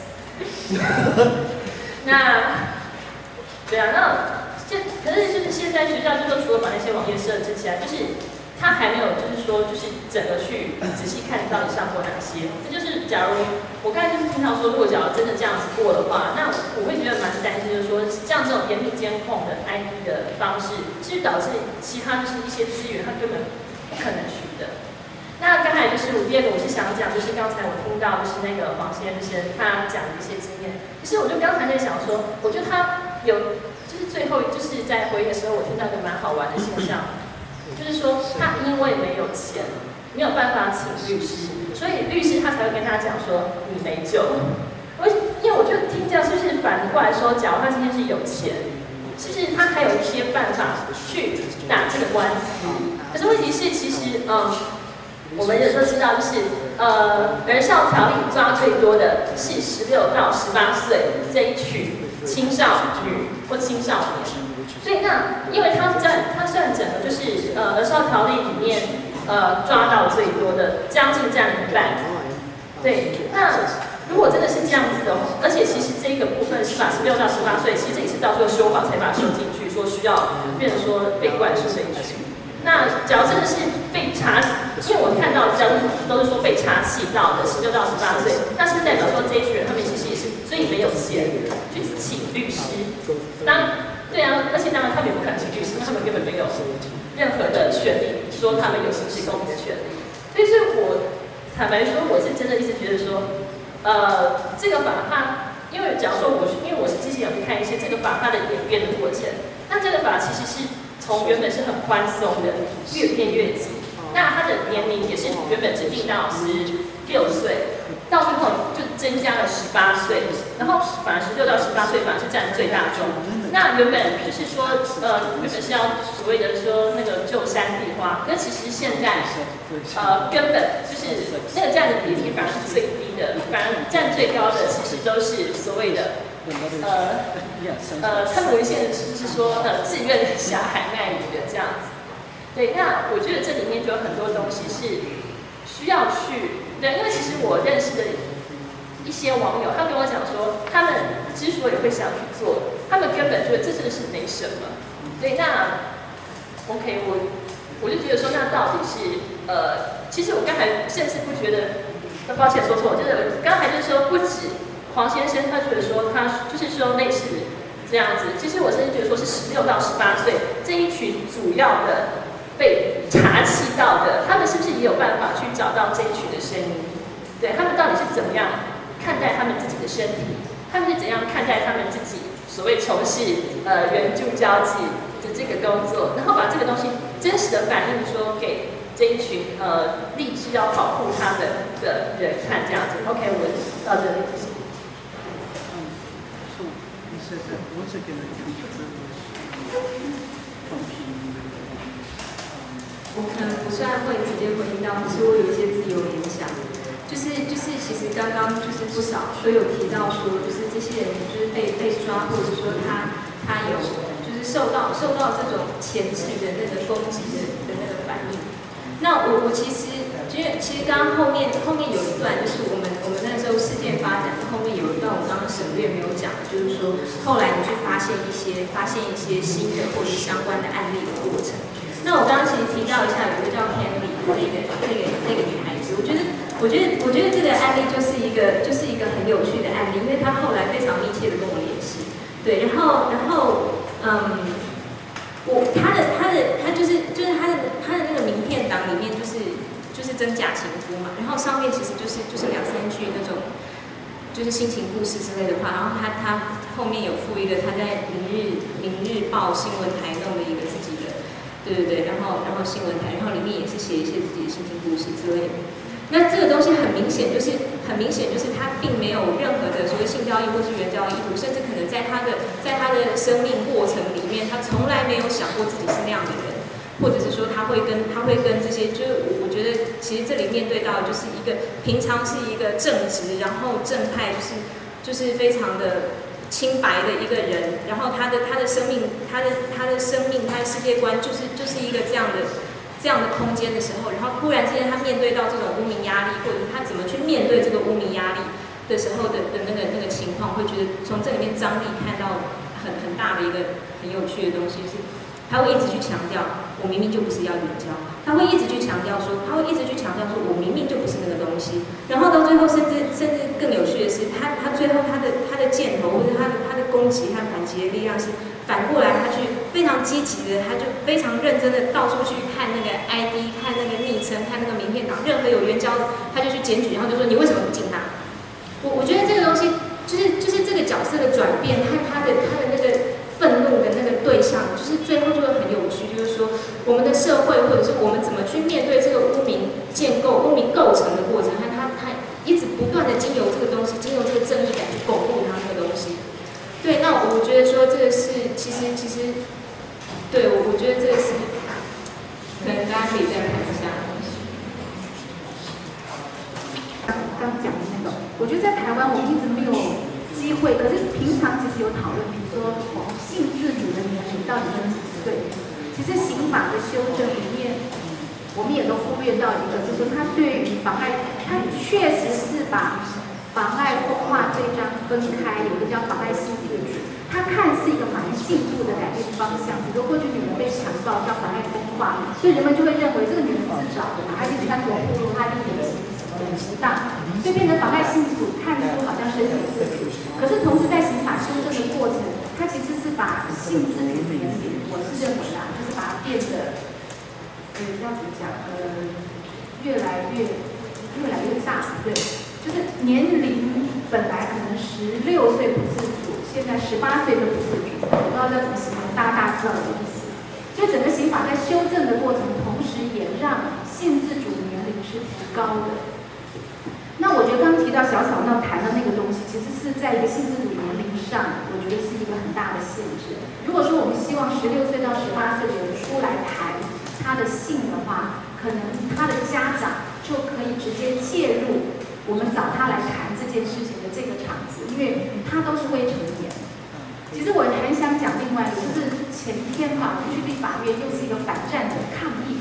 那对啊，那现可是就是现在学校就说，除了把那些网页设置起来，就是它还没有就是说就是整个去仔细看到底上过哪些。这就是假如我刚才就是听到说，如果假如真的这样子过的话，那我会觉得蛮担心，就是说像这种严密监控的 I P 的方式，其实导致其他就是一些资源它根本不可能取得。那刚才就是我第二个我是想讲，就是刚才我听到就是那个黄先生他讲的一些经验，其实我就刚才在想说，我觉得他有就是最后就是在回忆的时候，我听到一个蛮好玩的现象，就是说他因为没有钱，没有办法请律师。所以律师他才会跟他讲说你没救。我因为我就听这样，就是反过来说，假如他今天是有钱，是不是他还有一些办法去打这个官司？可是问题是，其实嗯，我们也都知道，就是呃，儿少条例抓最多的是十六到十八岁这一群青少女或青少年。所以那因为他占他算整个就是呃儿少条例里面。呃，抓到最多的将近占了一半。对，那如果真的是这样子的话，而且其实这个部分是把十六到十八岁，其实这也是到最后修法才把它收进去，说需要变成说被灌输的一群。那假如真的是被查，因为我看到资料都是说被查气到的十六到十八岁，那是代表说这一群人他们其实也是最没有钱去请律师。当对啊，而且当然他们也不可能请律师，因为他们根本没有任何的权利。说他们有行使公民的权利，所以是我坦白说，我是真的一直觉得说，呃，这个法它，因为假如说我是，因为我是机器人去看一些这个法它的演变的过程，那这个法其实是从原本是很宽松的，越变越紧，那它的年龄也是原本只定到十六岁，到最后就增加了十八岁，然后反而十六到十八岁反而是占最大宗。那原本就是说，呃，原本是要所谓的说那个救山地花，可是其实现在，呃，根本就是那个占的比例反而是最低的，反而占最高的其实都是所谓的，呃，呃，他们有一些人是说呃自愿下海卖鱼的这样子。 对，那我觉得这里面就有很多东西是需要去，对，因为其实我认识的一些网友，他跟我讲说，他们之所以会想去做，他们根本觉得这真的是没什么。对，那 OK， 我我就觉得说，那到底是呃，其实我刚才甚至不觉得，那抱歉说错，就是刚才就是说，不止黄先生他觉得说他就是说类似这样子，其实我甚至觉得说是十六到十八岁这一群主要的被查气到的，他们是不是也有办法去找到这一群的声音？对，他们到底是怎么样看待他们自己的身体？他们是怎样看待他们自己所谓从事呃援助交际的这个工作？然后把这个东西真实的反映说给这一群呃立志要保护他们的人看，这样子。OK， 我到这里。 我可能不算会直接回应到，可是我有一些自由联想，就是就是其实刚刚就是不少都有提到说，就是这些人就是被被抓，或者说他他有就是受到受到这种前期的那个攻击的的那个反应。那我我其实因为其实刚刚后面后面有一段就是我们我们那时候事件发展后面有一段我刚刚省略没有讲，就是说后来你去发现一些发现一些新的或者相关的案例的过程。那我刚刚其实提到一下，有一个叫 Candy 的那个那个那个女孩子，我觉得我觉得我觉得这个案例就是一个就是一个很有趣的案例，因为她后来非常密切的跟我联系，对，然后然后嗯，我她的她的她就是就是她的她的那个名片档里面就是就是真假情夫嘛，然后上面其实就是就是两三句那种就是心情故事之类的话，然后她她后面有附一个她在明日明日报新闻台弄的一个自己的。对对对，然后然后新闻台，然后里面也是写一些自己的心情故事之类的。那这个东西很明显，就是很明显，就是他并没有任何的所谓性交易或是原交易意图，甚至可能在他的在他的生命过程里面，他从来没有想过自己是那样的人，或者是说他会跟他会跟这些，就是我我觉得其实这里面对到的就是一个平常是一个正直，然后正派，就是就是非常的。清白的一个人，然后他的他的生命，他的他的生命，他的世界观，就是就是一个这样的这样的空间的时候，然后忽然之间他面对到这种污名压力，或者是他怎么去面对这个污名压力的时候的的那个那个情况，会觉得从这里面张力看到很很大的一个很有趣的东西，是他会一直去强调，我明明就不是要援交，他会一直去强调说，他会一直去强调说，我明明就不是那个东西，然后到最后甚至甚至更有趣的是，他他最后他的他的箭头或者他的他的攻击和反击的力量是反过来，他去非常积极的，他就非常认真的到处去看那个 I D， 看那个昵称，看那个名片档，任何有援交的，他就去检举，然后就说你为什么不进他？我我觉得这个东西就是就是这个角色的转变和他的他的那个。愤怒的那个对象，就是最后就会很有趣，就是说我们的社会或者是我们怎么去面对这个污名建构、污名构成的过程，和他他一直不断的经由这个东西，经由这个正义感去巩固他那个东西。对，那我觉得说这个是其实其实，对我我觉得这个是，可能大家可以再看一下。 刚讲的那个，我觉得在台湾我们一直没有机会，可是平常其实有讨论，比如说性自主的年龄到底是几岁？其实刑法的修正里面，我们也都忽略到一个，就是说它对于妨碍，它确实是把妨碍风化这一章分开，有一个叫妨碍性自主，它看似一个蛮进步的改变方向。比如说过去女人被强暴叫妨碍风化，所以人们就会认为这个女人自找的嘛，她一直穿着暴露，她一定很值当，所以变成妨碍性自主，看出好像身体自主。可是同时在刑法修正的过程，它其实是把性自主年龄，我是认为啦，就是把它变得，呃，要怎么讲？呃，越来越越来越大，对，就是年龄本来可能十六岁不自主，现在十八岁都不自主，我不知道这怎么形容，大家大知道的意思。所以整个刑法在修正的过程，同时也让性自主年龄是提高的。那我觉得刚刚提到小草闹谈的那个东西，其实是在一个性自主年龄上，我觉得是一个很大的限制。如果说我们希望十六岁到十八岁的人出来谈他的性的话，可能他的家长就可以直接介入我们找他来谈这件事情的这个场子，因为他都是未成年。其实我很想讲另外一个，就是前天吧，我们去立法院又是一个反战的抗议。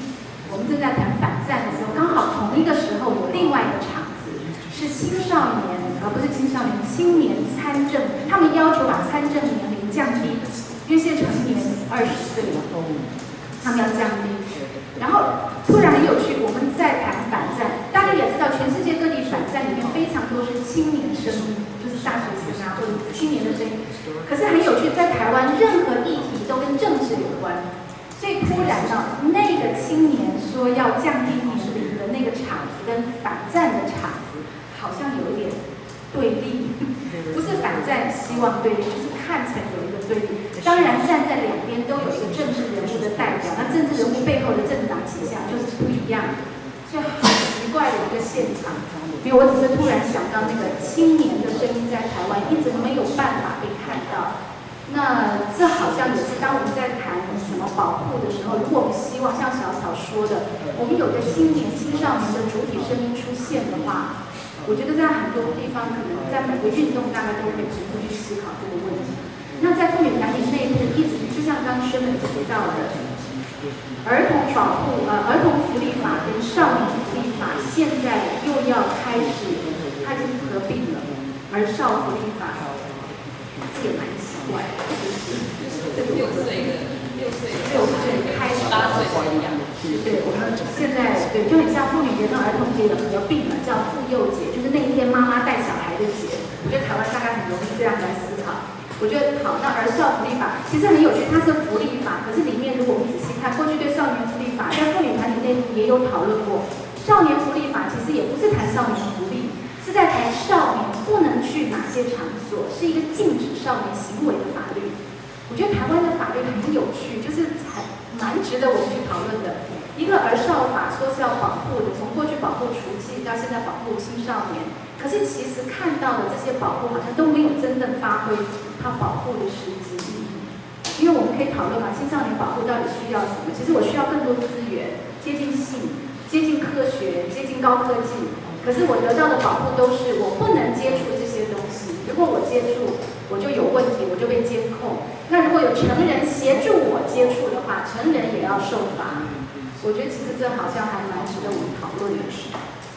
我们正在谈反战的时候，刚好同一个时候有另外一个场子是青少年，而不是青少年，青年参政，他们要求把参政年龄降低，因为现在成年二十岁了，他们要降低。然后突然很有趣，我们在谈反战，大家也知道，全世界各地反战里面非常多是青年声音，就是大学生啊或者青年的声音。可是很有趣，在台湾任何议题都跟政治有关，所以突然呢，那个青年说要降低年龄的那个场子跟反战的场子好像有一点对立，不是反战希望对立，就是看成有一个对立。当然站在两边都有一个政治人物的代表，那政治人物背后的政党倾向就是不一样的，所以好奇怪的一个现场。因为我只是突然想到那个青年的声音在台湾一直没有办法被看到。那这好像也是当我们在谈什么保护的时候，如果我们希望像小草说的，我们有个青年青少年的主体声音出现的话，我觉得在很多地方可能在每个运动大概都会值得去思考这个问题。那在妇女团体内部，一直就像刚刚宣美提到的，儿童保护呃儿童福利法跟少年福利法现在又要开始，它已经合并了，儿少福利法这也蛮奇怪的，就是六岁的六岁六岁开始八岁一样。 对，我们现在对就很像妇女节跟儿童节的合并了，叫妇幼节，就是那一天妈妈带小孩的节。我觉得台湾大概很容易这样来思考。我觉得好，那儿少福利法其实很有趣，它是福利法，可是里面如果我们仔细看，过去对少年福利法在妇女团体内部也有讨论过。少年福利法其实也不是谈少年福利，是在谈少年不能去哪些场所，是一个禁止少年行为的法律。我觉得台湾的法律很有趣，就是很蛮值得我们去讨论的。一个儿少法说是要保护的，从过去保护雏妓到现在保护青少年，可是其实看到的这些保护好像都没有真正发挥它保护的实质意义。因为我们可以讨论嘛，青少年保护到底需要什么？其实我需要更多资源，接近性、接近科学、接近高科技。可是我得到的保护都是我不能接触这些东西。如果我接触，我就有问题，我就被监控。那如果有成人协助我接触的话，成人也要受罚。我觉得其实这好像还蛮值得我们讨论的事。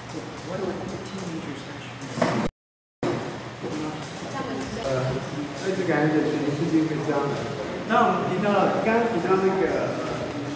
呃，艾滋感染者权利基金会这样的。那我们提到刚刚提到那个呃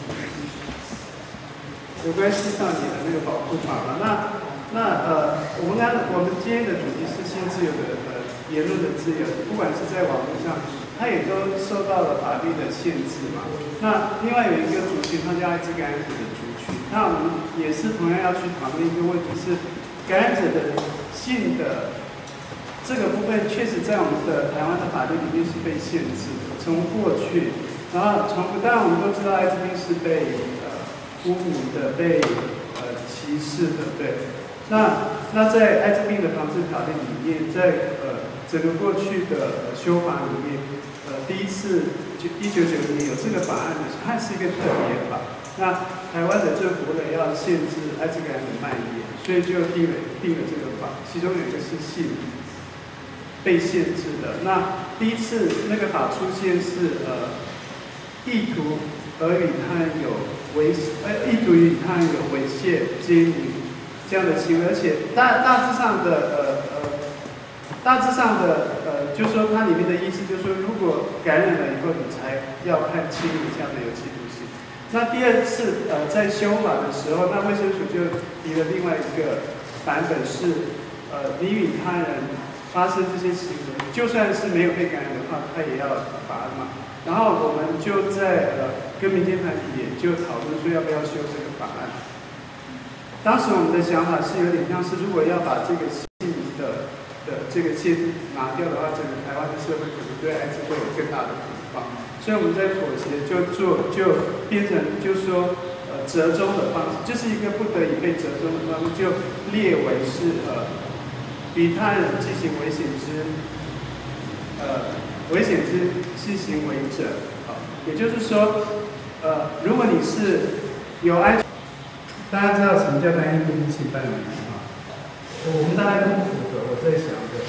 有关青少年的那个保护法嘛，那那呃我们刚我们今天的主题是新自由的呃言论的自由，不管是在网络上，它也都受到了法律的限制嘛。那另外有一个族群，它叫艾滋感染者的族群，那我们也是同样要去讨论一个问题是，感染者的性的这个部分，确实在我们的台湾的法律里面是被限制的。从过去，然后从当然我们都知道艾滋病是被呃污名的，被呃歧视的，对。那那在艾滋病的防治条例里面，在呃整个过去的、呃、修法里面，呃第一次就一九九零年有这个法案的时候，它是一个特别法。那台湾的政府为了要限制艾滋感染的蔓延，所以就定了定了这个法，其中有一个是性被限制的。那第一次那个法出现是呃意图而与他人有猥呃意图与他人有猥亵、奸淫这样的行为，而且大大致上的呃呃大致上的呃，就是说它里面的意思就是说，如果感染了以后，你才要判轻以下的有期徒刑。那第二次呃在修法的时候，那卫生署就提了另外一个版本是呃你与他人发生这些行为，就算是没有被感染的话，他也要罚嘛。然后我们就在呃跟民间团体也就讨论说要不要修这个法案。当时我们的想法是有点像是，如果要把这个性的的这个限制拿掉的话，整个台湾的社会可能对艾滋会有更大的恐慌。所以我们在妥协，就做就变成就是说呃折中的方式，就是一个不得已被折中的方式，就列为是呃。与他人进行危险之，呃，危险之性行为者，啊，也就是说，呃，如果你是有安全，大家知道什么叫单一夫妻伴侣吗？我们大概都符合，我在想的。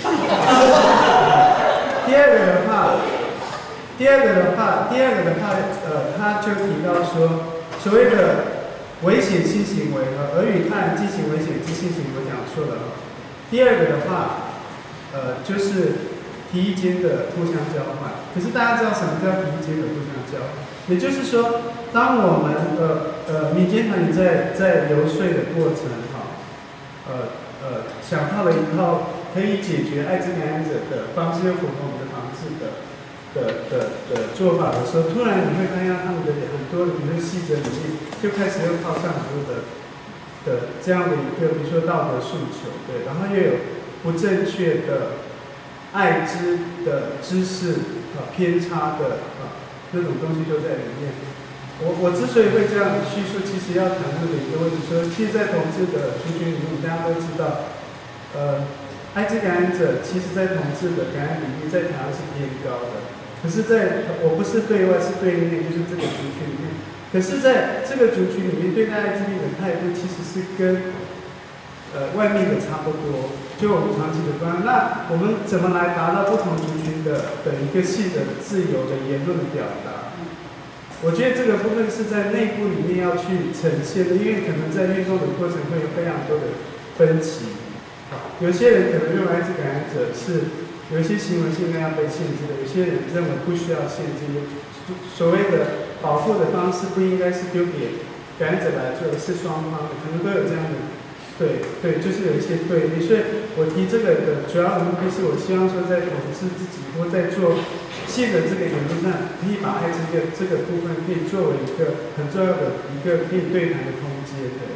第二个的话，第二个的话，第二个的话，呃，他就提到说，所谓的危险性行为和儿与他人进行危险之性行为，我讲错了。第二个的话，呃，就是提议间的互相交换。可是大家知道什么叫提议间的互相交换？也就是说，当我们呃呃民间团体在在游说的过程，哈，呃呃想到了一套可以解决艾滋感染者的方式，又符合我们的防治的。的的的做法的时候，突然你会看到他们的很多的，比如说细则里面就开始又套上很多的的这样的一个，比如说道德诉求，对，然后又有不正确的艾滋的知识啊偏差的啊那种东西都在里面。我我之所以会这样子叙述，其实要谈论的一个问题说，其实，在同志的族群里面，大家都知道，呃，艾滋感染者其实在同志的感染比例在台湾是偏高的。可是在，我不是对外，是对内，就是这个族群里面。可是在这个族群里面，对待艾滋病的态度其实是跟呃外面的差不多。就我们长期的观察，那我们怎么来达到不同族群的的一个性的自由的言论的表达？我觉得这个部分是在内部里面要去呈现的，因为可能在运动的过程会有非常多的分歧。有些人可能认为艾滋感染者是。有一些行为是应该要被限制的，有些人认为不需要限制。所谓的保护的方式不应该是丢给感染者来做，是双方的，可能都有这样的，对对，就是有一些对立。所以我提这个的主要的目的是，我希望说在统治自己或在做性的这个言论上，可以把爱这个这个部分可以作为一个很重要的一个可以对谈的空间的。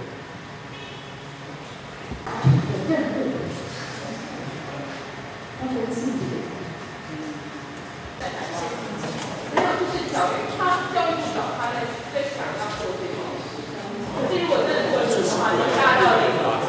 他说细节，然后就是教育，他教育部长他在在想要做这个，可是如果真的做成的话，就大家到那个。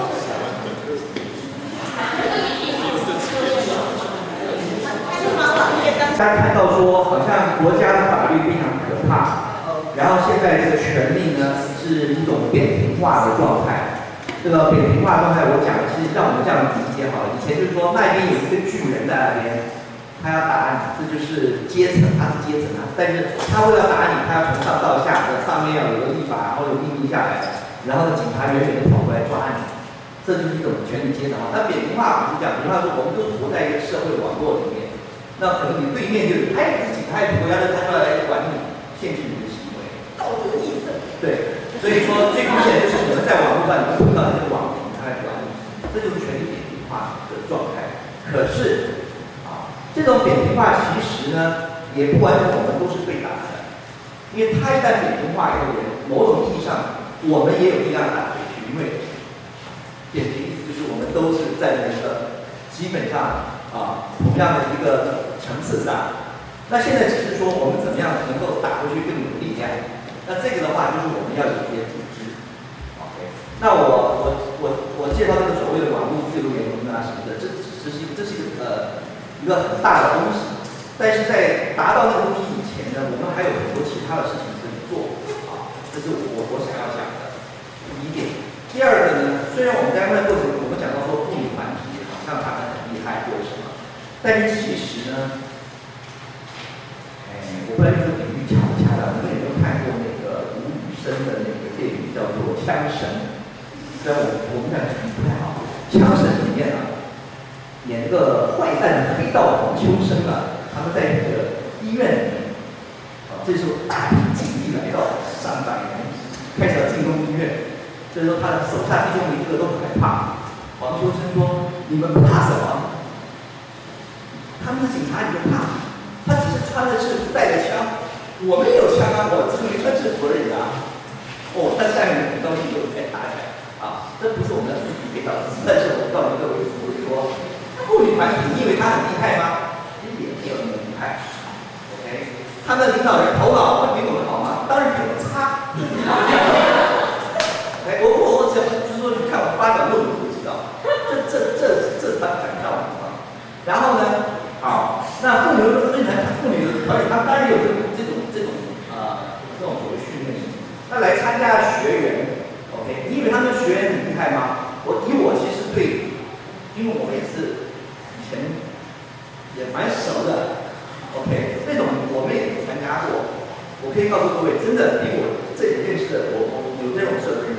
大家看到说，好像国家的法律非常可怕，然后现在这个权利呢是一种扁平化的状态。这个扁平化状态，我讲的是让我们这样理解好了。以前就是说那边有一个巨人在那边，他要打你，这就是阶层，他是阶层啊。但是他为了打你，他要从上到下的上面要有个立法，然后有命令下来，然后呢警察远远的跑过来抓你，这就是一种权力阶层啊。那扁平化不是这样，扁平化说我们都活在一个社会网络里面，那可能你对面就哎是警察，国家的他出来管你，限制你的行为，道德义愤。对。所以说，最明显就是你们在网络上，你们碰到的这个网民，他来管你，这就是权力扁平化的状态。可是，啊，这种扁平化其实呢，也不完全我们都是被打的，因为它一旦扁平化以后，某种意义上，我们也有力量打回去，因为扁平意思就是我们都是在那个基本上啊同样的一个层次上。那现在只是说，我们怎么样能够打回去更有力量？那这个的话，就是我们要有一些组织 ，OK。那我我我我介绍这个所谓的网络自由联盟啊什么的，这这是一个这是一个呃一个很大的东西。但是在达到那个东西以前呢，我们还有很多其他的事情可以做啊，这是我我想要讲的第一点。第二个呢，虽然我们在那过程我们讲到说妇女团体好像他们很厉害或者什么，但是其实呢，哎，我不知道这个比喻恰不恰当，你们有没有看过那个吴宇森的那个电影叫做《枪神》？虽然我我们讲的不太好，《枪神》里面啊，演那个坏蛋黑道黄秋生啊，他们在那个医院里面，啊，这时候大批警力来到，上百人开始要进攻医院。这时候他的手下弟兄一个都很害怕。黄秋生说：“你们怕什么？他们是警察，你们怕？他只是穿着制服，带着枪。我没有枪啊，我只是没穿制服而已啊。哦，但下面很高兴就开始打起来啊！这不是我们的自己给导致，但是我告诉各位，我就说，妇女团体，你以为他很厉害吗？也没有那么厉害。OK， 他们的领导人头脑会比我们好吗？当然比我们差。哎，我我我只就是说，你看我发表论文就知道，这这这这他讲到什么？然后呢，好，那妇女妇女团妇女的团体，他当然有这种这种这种啊、呃、这种所谓训练。那来参加的学员 ，OK， 你以为他们的学员很厉害吗？我以我其实对，因为我也是以前也蛮熟的 ，OK， 那种我们也参加过。我可以告诉各位，真的比我这里认识的，我我有这种社会人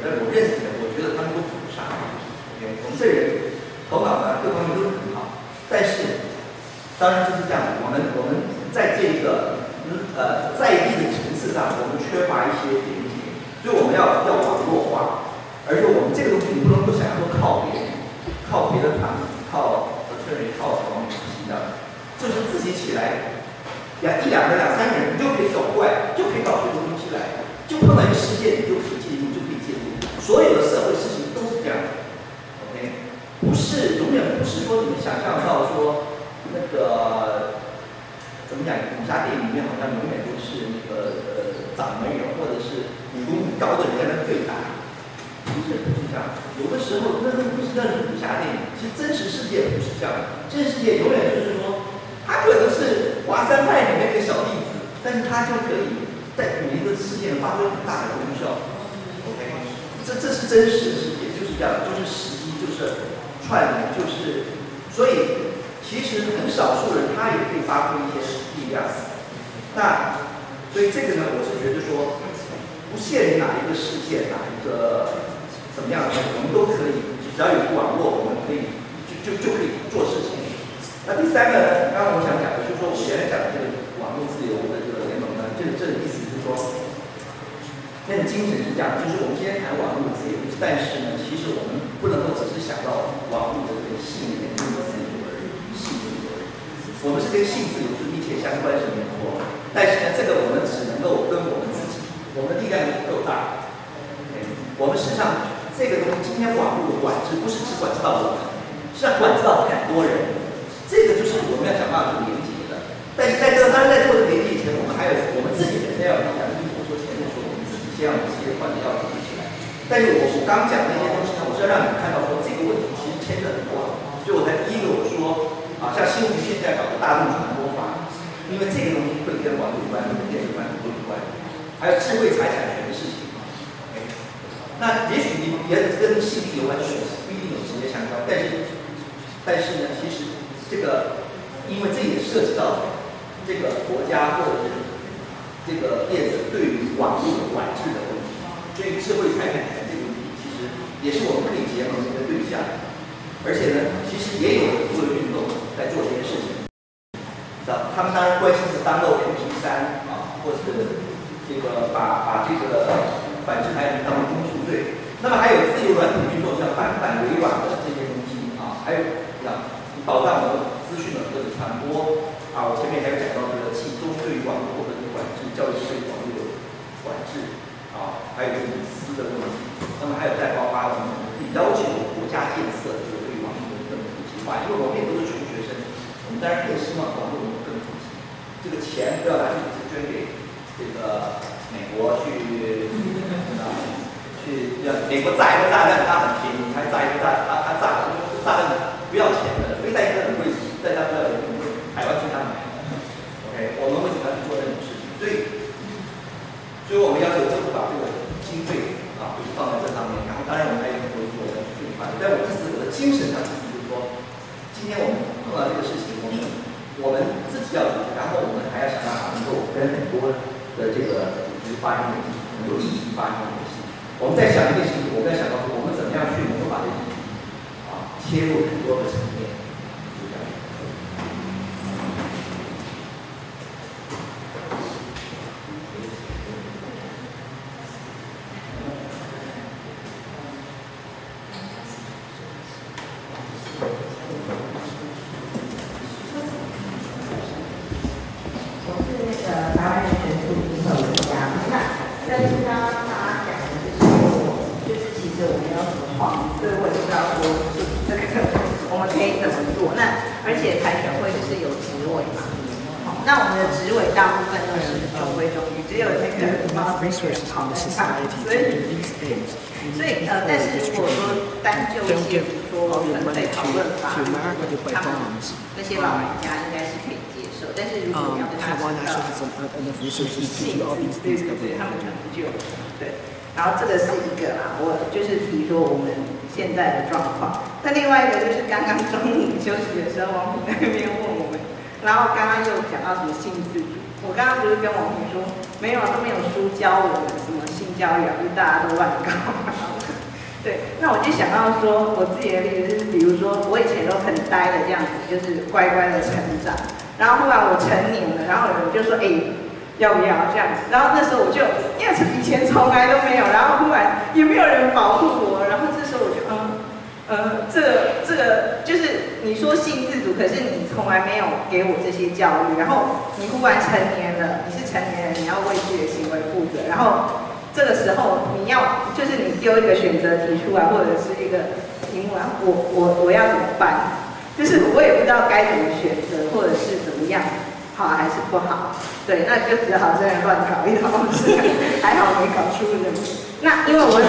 这人头脑呢各方面都很好，但是当然就是这样，我们我们在这个呃在地的层次上，我们缺乏一些连接，所以我们要要网络化，而且我们这个东西你不能不想说靠别人，靠别的团，靠特别靠什么其的，就是自己起来。两一两个两三个人，你就可以搞怪，就可以搞出东西来，就碰到一个事件，你就可以介入，就可以介入。所有的社会事情都是这样 ，OK， 不是永远不是说你们想象到说那个怎么讲，武侠电影里面好像永远都是那个呃掌门人或者是武功高的人在那对打，不是不是这样。有的时候那那不是那是武侠电影，其实真实世界不是这样，真实世界永远就是说。他可能是华山派里面的小弟子，但是他就可以在每一个事件发挥很大的功效。OK， 这这是真实的世界，就是这样，就是时机，就是串联，就是，所以其实很少数人他也可以发挥一些力量。那所以这个呢，我是觉得说，不限于哪一个事件，哪一个怎么样的，我们都可以，只要有网络，我们可以就就就可以做事情。那第三个呢？刚刚我想讲的就是说，我原来讲的这个网络自由的这个联盟呢，这个这个意思就是说，那个精神是这样，就是我们今天谈网络自由，但是呢，其实我们不能够只是想到网络的这个性言论的自由而已，性自由而已。我们是跟性自由是密切相关是没错，但是呢，这个我们只能够跟我们自己，我们的力量不够大。OK， 我们事实上这个东西，今天网络的管制不是只管制到我们，是要管制到很多人。这个就是我们要想办法去连接的，但是在这个当然在做这个连接以前，我们还有我们自己本身要有力量，就是我说前面说，我们自己先要有这些团体要组织起来。但是我我刚刚讲的那些东西呢，我是要让你们看到说这个问题其实牵扯很广。所以我才第一个我说啊，像新闻局现在搞的大众传播法，因为这个东西会跟网络有关，跟电子传播有关，还有智慧财产权的事情。OK， 那也许你别跟性质有关系，不一定有直接相关，但是但是呢，其实。这个，因为这也涉及到这个国家或者是这个业者对于网络的管制的问题，所以智慧财产权这个问题，其实也是我们可以结合的一个对象。而且呢，其实也有很多的运动在做这件事情。他们当然关心是当漏 M P 三啊，或者是这个把把这个反制台人当成公诉罪。那么还有自由软体运动，像反反微软的这些东西啊，还有像。保障我们资讯的这个传播啊，我前面还有讲到这个其中对于网络的管制，教育对于网络的管制啊，还有隐私的问题。那么还有再包括我们可以要求国家建设这个对于网络的更普及化，因为我们也都是穷学生，我们当然更希望网络能够更普及。这个钱不要拿去只捐给这个美国去，啊，去让美国炸一个炸弹，它很便宜，还炸一个炸，它它炸炸弹不要钱的。飞弹应该很贵，在他不要钱，海外去他买。OK， 我们为什么要去做这种事情？所以，所以我们要求政府把这个经费啊，就是放在这上面。然后，当然我们还有很多做要去处理法律。但我意思，我的精神上意思就是说，今天我们碰到这个事情，我们我们自己要处理，然后我们还要想办法能够跟很多的这个组织发生联系，很多议题发生联系。我们在想一件事情，我们要想到说，我们怎么样去能够把这个议题啊切入很多的层面。 所以，所以呃，但是如果说单就些说本费讨论法，他们那些老人家应该是可以接受，但是如果你要跟他谈到性质，对对对，他们可能就对。然后这个是一个啦，我就是提说我们现在的状况。那另外一个就是刚刚中午休息的时候，王平在那边问我们，然后刚刚又讲到什么性自主，我刚刚不是跟王平说，没有，都没有书教我们什么性教育啊，就大家都乱搞。 对，那我就想到说，我自己的例子是，比如说我以前都很呆的这样子，就是乖乖的成长，然后后来我成年了，然后有人就说，哎、欸，要不要这样子？然后那时候我就，因为以前从来都没有，然后忽然也没有人保护我，然后这时候我就，嗯，呃，这个这个就是你说性自主，可是你从来没有给我这些教育，然后你忽然成年了，你是成年人，你要为自己的行为负责，然后。这个时候你要就是你丢一个选择题出来，或者是一个题目，然后我我我要怎么办？就是我也不知道该怎么选择，或者是怎么样，好还是不好？对，那就只好这样乱搞一通，还好没搞出人。那因为我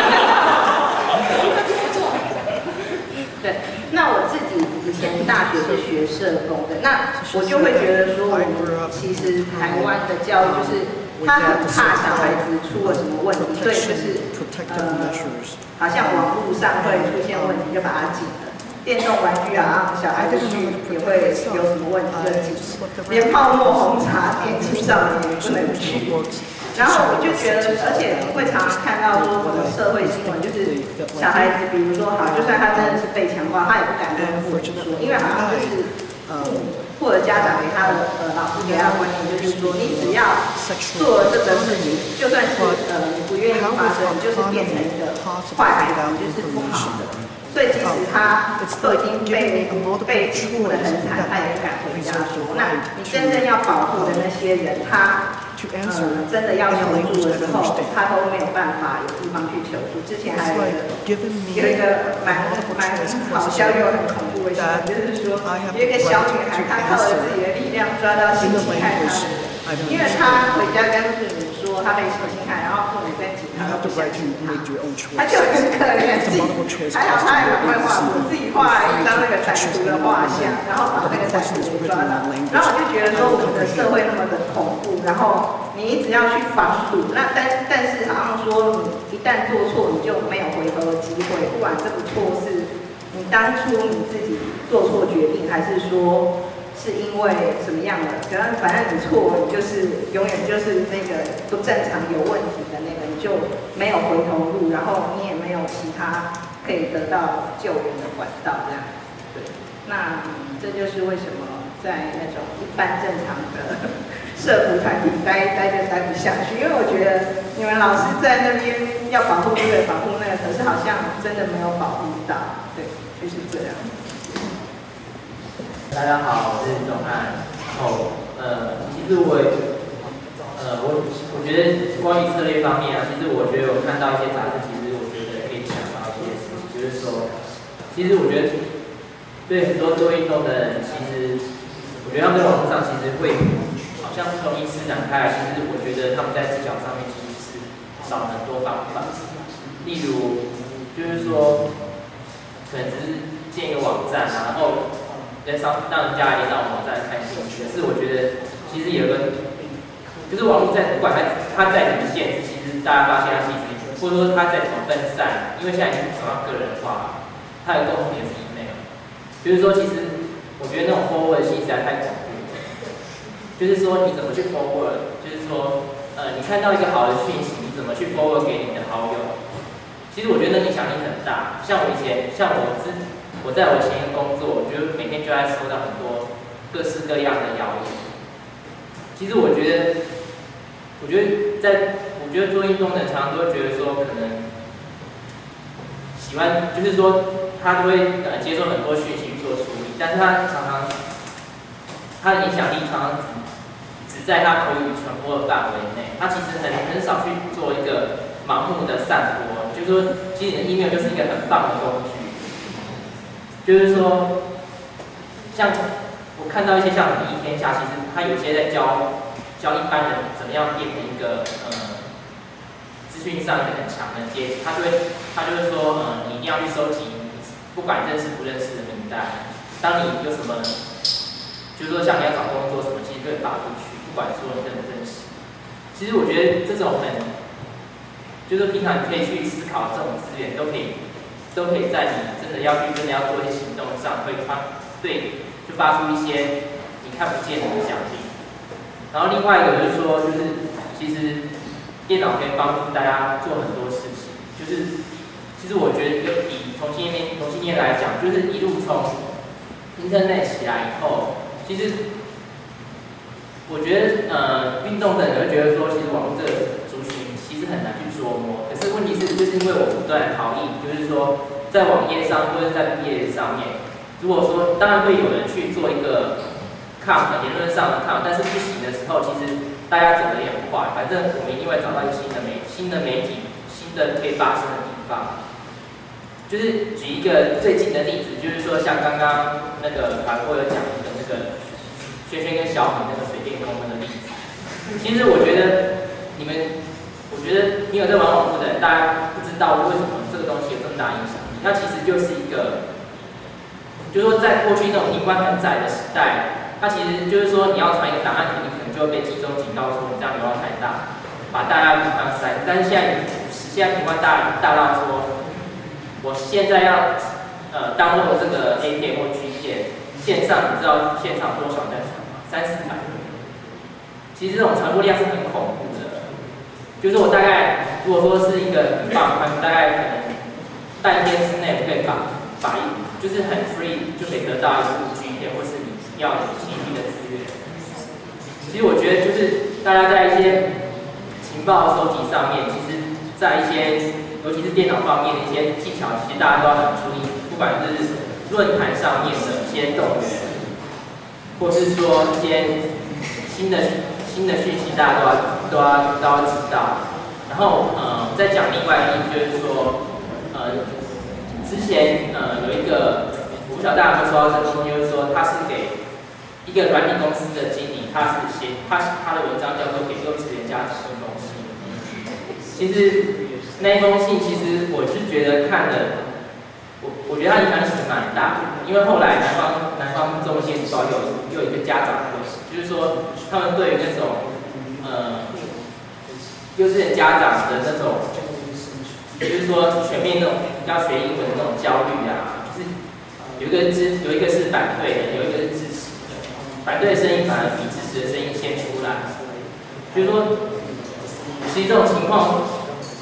对，那我自己以前大学是学社工的，那我就会觉得说，我们其实台湾的教育就是。他很怕小孩子出了什么问题，所以就是呃，好像网络上会出现问题就把它禁了。电动玩具啊，小孩子去也会有什么问题就禁，连泡沫红茶店青少年也不能去。然后我就觉得，而且会常常看到说，我们社会新闻就是小孩子，比如说好，就算他真的是被强暴，他也不敢跟父母说，因为好像就是父母。或者家长给他的呃老师给他的观念就是说，你只要做了这个事情，就算是呃你不愿意发生，就是变成一个坏孩子，就是不好的。所以即使他都已经被被欺负得很惨，他也不敢回家说。那你真正要保护的那些人，他呃真的要求助的时候，他都没有办法有地方去求助。之前还有一个有一个蛮蛮好笑又很恐怖的新闻，就是说有一个小女孩，她靠着自己的力量抓到性侵害她的人，因为她回家跟父母说她被性侵害，然后父母跟警察都不相信她，她就很可怜自己，还好她也蛮会画图，自己画了一张那个歹徒的画像，然后把那个歹徒给抓到。然后我就觉得说我们的社会那么的恐怖，然后你一直要去防堵，那但但是好像说你一旦做错，你就没有回头的机会，不管这个错是你当初你自己做错决定，还是说是因为什么样的，反正反正你错了，你就是永远就是那个不正常有问题的那个，你就没有回头路，然后你也没有其他可以得到救援的管道，这样。对，那这就是为什么在那种一般正常的社福团体待待就待不下去，因为我觉得你们老师在那边要保护这个保护那个，可是好像真的没有保护到，对，就是这样。 大家好，我是钟汉。哦，呃，其实我，呃，我我觉得关于策略方面啊，其实我觉得我看到一些杂志，其实我觉得可以想到一些事情，就是说，其实我觉得对很多做运动的人，其实我觉得他们在网络上其实会好像容易施展开来，其实我觉得他们在技巧上面其实是少很多方法。例如，就是说，可能只是建一个网站，然后。让让人家来到网站看兴趣，可是我觉得其实有个，就是网络在不管它它再怎么限制，其实大家发现它其实或者说它再怎么分散，因为现在已经走到个人化，它有共同点是 email， 就是说其实我觉得那种 forward 性实在太恐怖了，就是说你怎么去 forward， 就是说呃你看到一个好的讯息，你怎么去 forward 给你的好友，其实我觉得那影响力很大。像我以前，像我之我在我前一个工作，我觉得每天就在收到很多各式各样的谣言。其实我觉得，我觉得在，我觉得做运动的人常常都会觉得说，可能喜欢，就是说他都会呃接受很多讯息去做处理，但是他常常他的影响力常常只在他口语传播的范围内，他其实很很少去做一个盲目的散播。就是说，其实你的 email 就是一个很棒的工具。就是说，像我看到一些像礼仪天下，其实他有些在教教一般人怎么样变成一个呃资讯上一个很强的阶级，他就会他就会说，呃，你一定要去收集不管认识不认识的名单。当你有什么，就是说像你要找工作什么，其实可以发出去，不管说你认不认识。其实我觉得这种很，就是平常你可以去思考这种资源都可以。都可以在你真的要去真的要做一些行动上，会发对就发出一些你看不见的影响力。然后另外一个就是说，就是其实电脑可以帮助大家做很多事情，就是其实我觉得就以同性恋同性恋来讲，就是一路从 Internet 起来以后，其实我觉得呃运动的人会觉得说，其实网络这个族群其实很难去捉摸。可是问题是，就是因为我不断逃逸，就是说在网页上或者在毕业上面，如果说当然会有人去做一个抗言论上的抗，但是不行的时候，其实大家走得也很快，反正我们一定会找到一个新的媒新的媒体、新的可以发声的地方。就是举一个最近的例子，就是说像刚刚那个法国有讲的那个轩轩跟小米那个水电工那个例子。其实我觉得你们，我觉得你有在玩网络的人，大家不知道为什么这个东西有这么大影响力。那其实就是一个，就是说在过去那种平关很窄的时代，它其实就是说你要传一个档案，你可能就会被集中警告说你这样流量太大，把大家平关塞。但是现在现在平关大大到说。我现在要呃当做这个 A 片或 G 片，线上你知道现场多少在传吗？三四百。其实这种传播量是很恐怖的。就是我大概如果说是一个很棒，大概可能半天之内我可以把把一就是很 free 就可以得到一部 G 片或是你要的情绪的资源。其实我觉得就是大家在一些情报收集上面，其实在一些尤其是电脑方面的一些技巧，其实大家都要很注意，不管是论坛上面的一些动员，或是说一些新的新的讯息，大家都要都要都要知道。然后呃，再讲另外一个就是说，呃，之前呃有一个，我不晓得大家有没有收到这个东西，就是说他是给一个软体公司的经理，他是写他他的文章叫做《给幼稚园家长的东西》，其实。那一封信其实我是觉得看了，我我觉得它影响其实蛮大的，因为后来南方南方中心报有有一个家长会，就是说他们对于那种呃幼稚园家长的那种，就是说全面那种要学英文的那种焦虑啊，就是有一个支有一个是反对的，有一个是支持的，反对的声音反而比支持的声音先出来，就是说其实这种情况。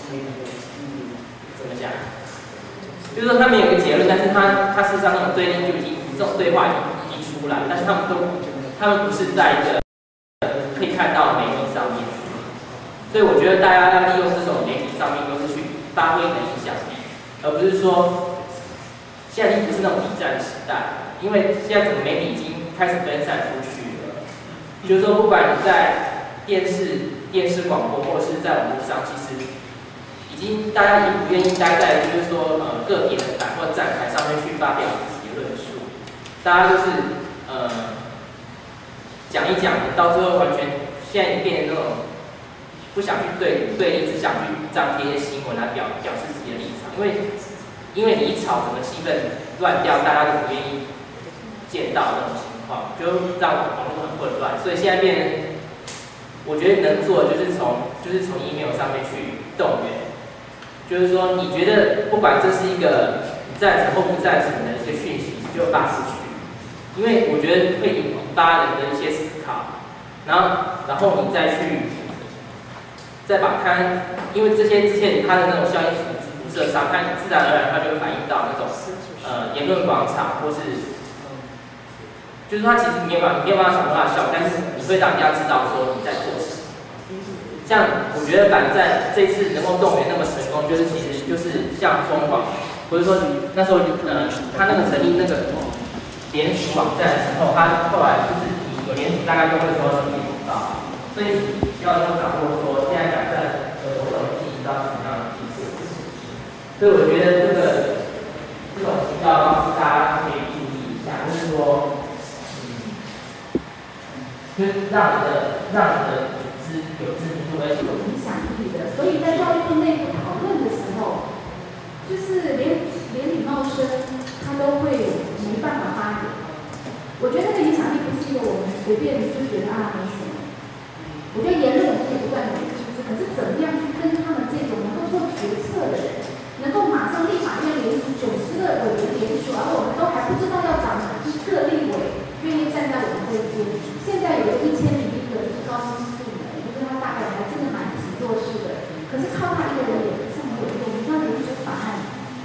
就是说他们有一个结论，但是他他事实上那种对立就已经这种对话已经出来，但是他们都他们不是在一个可以看到的媒体上面，所以我觉得大家要利用这种媒体上面都是去发挥你的影响力，而不是说现在已经不是那种比战时代，因为现在整个媒体已经开始分散出去了，就是说不管你在电视、电视广播或者是在网络上，其实。已经大家已经不愿意待在就是说呃个别的台或站台上面去发表自己的论述，大家就是呃讲一讲，到最后完全现在已经变成那种不想去对对立，只想去张贴一些新闻来表表示自己的立场，因为因为你一吵，整个气氛乱掉，大家都不愿意见到那种情况，就让网络很混乱，所以现在变成我觉得能做的就是从就是从 email 上面去动员。就是说，你觉得不管这是一个你赞成或不赞成的一个讯息，你就发出去，因为我觉得会引发人的一些思考，然后然后你再去再把它，因为这些之前它的那种效应辐射上，它自然而然它就会反映到那种呃言论广场，或是就是它其实没有办法没有办法想办法效，但是你会让人家知道说你在做什么。像我觉得反战这次能够动员那么成功，就是其实就是像中网，或者说那时候呃他那个成立那个联署网站的时候，他后来就是有联署大概都会收到新闻广告，所以要要掌握说现在反战的活动进行到什么样的地步。所以我觉得这个这种提到方式大家可以注意一下，就是说，嗯，就是让你的让你的。有知名度而且有影响力的，所以在教育部内部讨论的时候，就是连连礼貌生他都会没办法发言。我觉得那个影响力不是一个我们随便就觉得啊没什么。我觉得言论我们可以不断的提出，可是怎么样去跟他们这种能够做决策的人，能够马上立法院联署九十个委员联署，而我们都还不知道要找哪一个立委愿意站在我们这边。现在有一千零一个就是高薪素。他大概还真的蛮挺弱势的，可是靠他一个人也不是很有用。你知道联署法案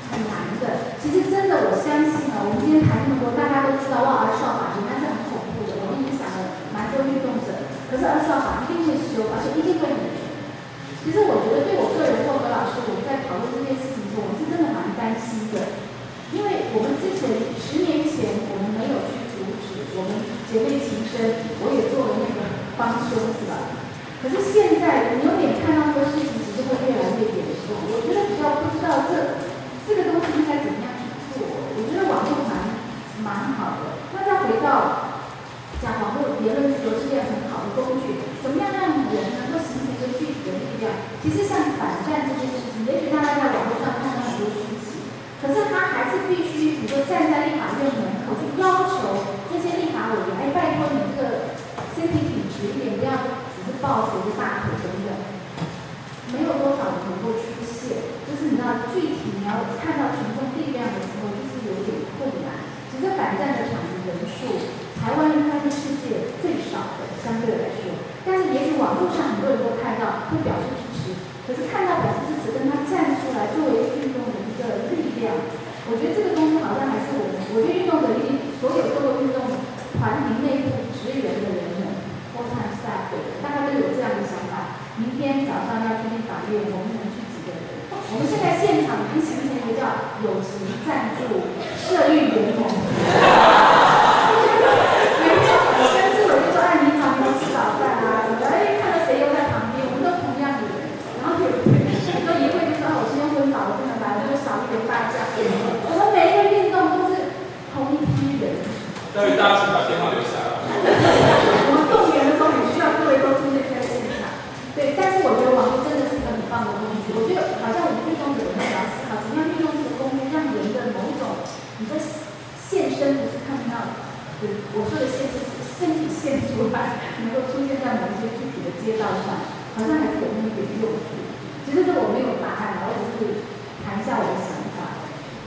的。其实真的，我相信啊，我们今天谈那么多，大家都知道哇，儿少法庭那是很恐怖的，我们影响了蛮多运动者。可是儿少法一定会修，而且一定会很全。其实我觉得对我个人或何老师，我们在讨论这件事情的时候，我们是真的蛮担心的，因为我们之前十年前我们没有去阻止，我们姐妹情深，我也做了那个帮凶是吧？可是现在你有点看到这个事情，其实会越来越严重。我觉得比较不知道这这个东西应该怎么样去做。我觉得网络蛮蛮好的。那再回到讲网络言论自由是一件很好的工具，怎么样让人能够形成一个具体的力量？其实像反战这件事情，也许大家在网络上看到很多讯息，可是他还是必须，比如说站在立法院门口去要求这些立法委员，哎，拜托你这个身体挺直一点，不要只是抱谁的大腿等等。没有多少人能够出现，就是你知道，具体你要看到群众力量的时候，就是有点困难。其实反战的场子人数，台湾应该是世界最少的，相对来说。但是也许网络上很多人都看到，会表示支持。可是看到表示支持，跟他站出来作为运动的一个力量，我觉得这个东西好像还是我们，我觉得运动者一定所有做过运动团体内部职员的人们 ，full time staff 的人，大概都有这样的想法。明天早上要去立法院，我们能去几个人？我们现在现场已经形成一个叫友情赞助社运联盟。有没有很生气？我就说，哎，你早没有吃早饭啊？怎么？哎，看到谁又在旁边，我们都同样的人。然后有很多议会就说，啊，我今天昏倒了，不能来，我就少一点大家。我们每一个运动都是同一批人。 待会大家请把电话留下来。 我们动员的时候，也需要各位都出现在现场。对，但是我觉得网络真的是一个很棒的工具。我觉得好像我们运动者也要思考，怎么样运用这个工具，让人的某种你在现身不是看到，对，我说的现身是身体现出来，能够出现在某一些具体的街道上，好像还是有那么一点用处。其实这我没有答案，我只是谈一下我的想法。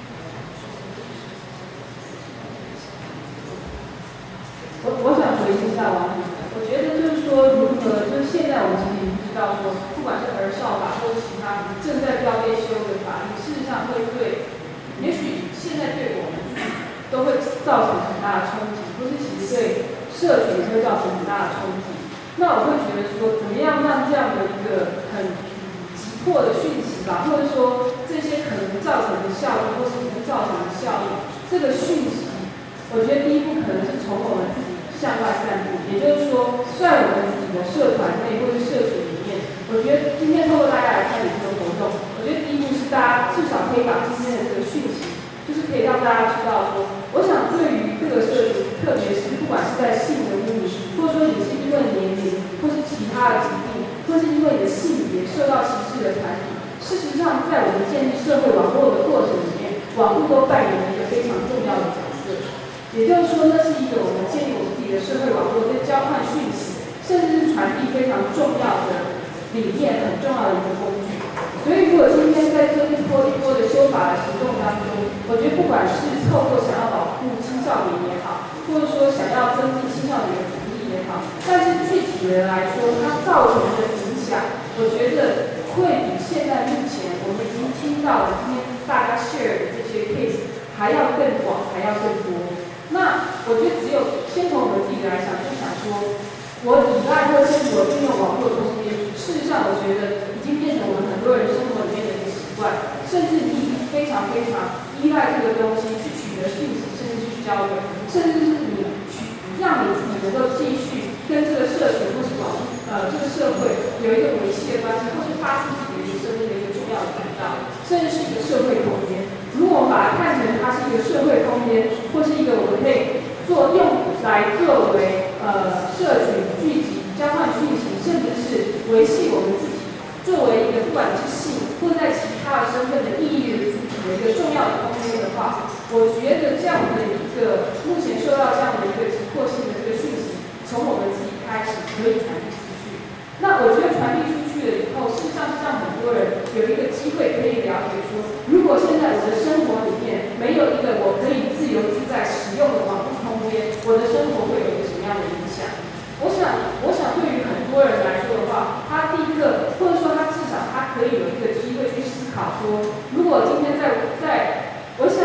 我我想回应一下王宇。我觉得就是说，如何就是现在我们其实已经知道说，不管是儿少法或者其他正在要被修的法律，事实上会对，也许现在对我们自己都会造成很大的冲击，或是其实对社群会造成很大的冲击。那我会觉得说，怎么样让这样的一个很急迫的讯息吧，或者说这些可能造成的效益，或是可能造成的效益，这个讯息，我觉得第一步可能是从我们自己向外散布，也就是说，在我们自己的社团内或者社群里面，我觉得今天透过大家来参与这个活动，我觉得第一步是大家至少可以把今天的这个讯息，就是可以让大家知道说，我想对于这个社群，特别是不管是在性的污名，或者说你是因为年龄，或是其他的疾病，或是因为你的性别受到歧视的团体，事实上在我们建立社会网络的过程里面，网络都扮演了一个非常重要的角色。也就是说，那是一个我们建立我们自己的社会网络，跟交换讯息，甚至是传递非常重要的理念，很重要的一个工具。所以，如果今天在这一波一波的修法的行动当中，我觉得不管是透过想要保护青少年也好，或者说想要增进青少年的福利也好，但是具体的来说，它造成的影响，我觉得会比现在目前我们已经听到的今天大家 share 的这些 case 还要更广，还要更多。那我觉得只有先从我们自己来想，就想说，我依赖或者是我运用网络的空间，事实上我觉得已经变成我们很多人生活里面的一个习惯，甚至你已经非常非常依赖这个东西去取得讯息，甚至去交流，甚至是你去让你自己能够继续跟这个社群或是网呃这个社会有一个维系的关系，或是发出自己的一个声音的一个重要的管道，甚至是一个社会空间。如果我们把它看成它是一个社会空间，或是一个我们可以做用来作为呃社群聚集、交换讯息，甚至是维系我们自己作为一个不管是性或者在其他的身份的意义的主体的一个重要的空间的话，我觉得这样的一个目前受到这样的一个急迫性的这个讯息，从我们自己开始可以传递出去。那我觉得传递出去了以后，事实上是让很多人有一个机会可以了解说，如果现在我的生活里面没有一个我可以自由自在使用的网络空间，我的生活会有一个什么样的影响？我想，我想对于很多人来说的话，他第一个，或者说他至少他可以有一个机会去思考说，如果今天在在，我想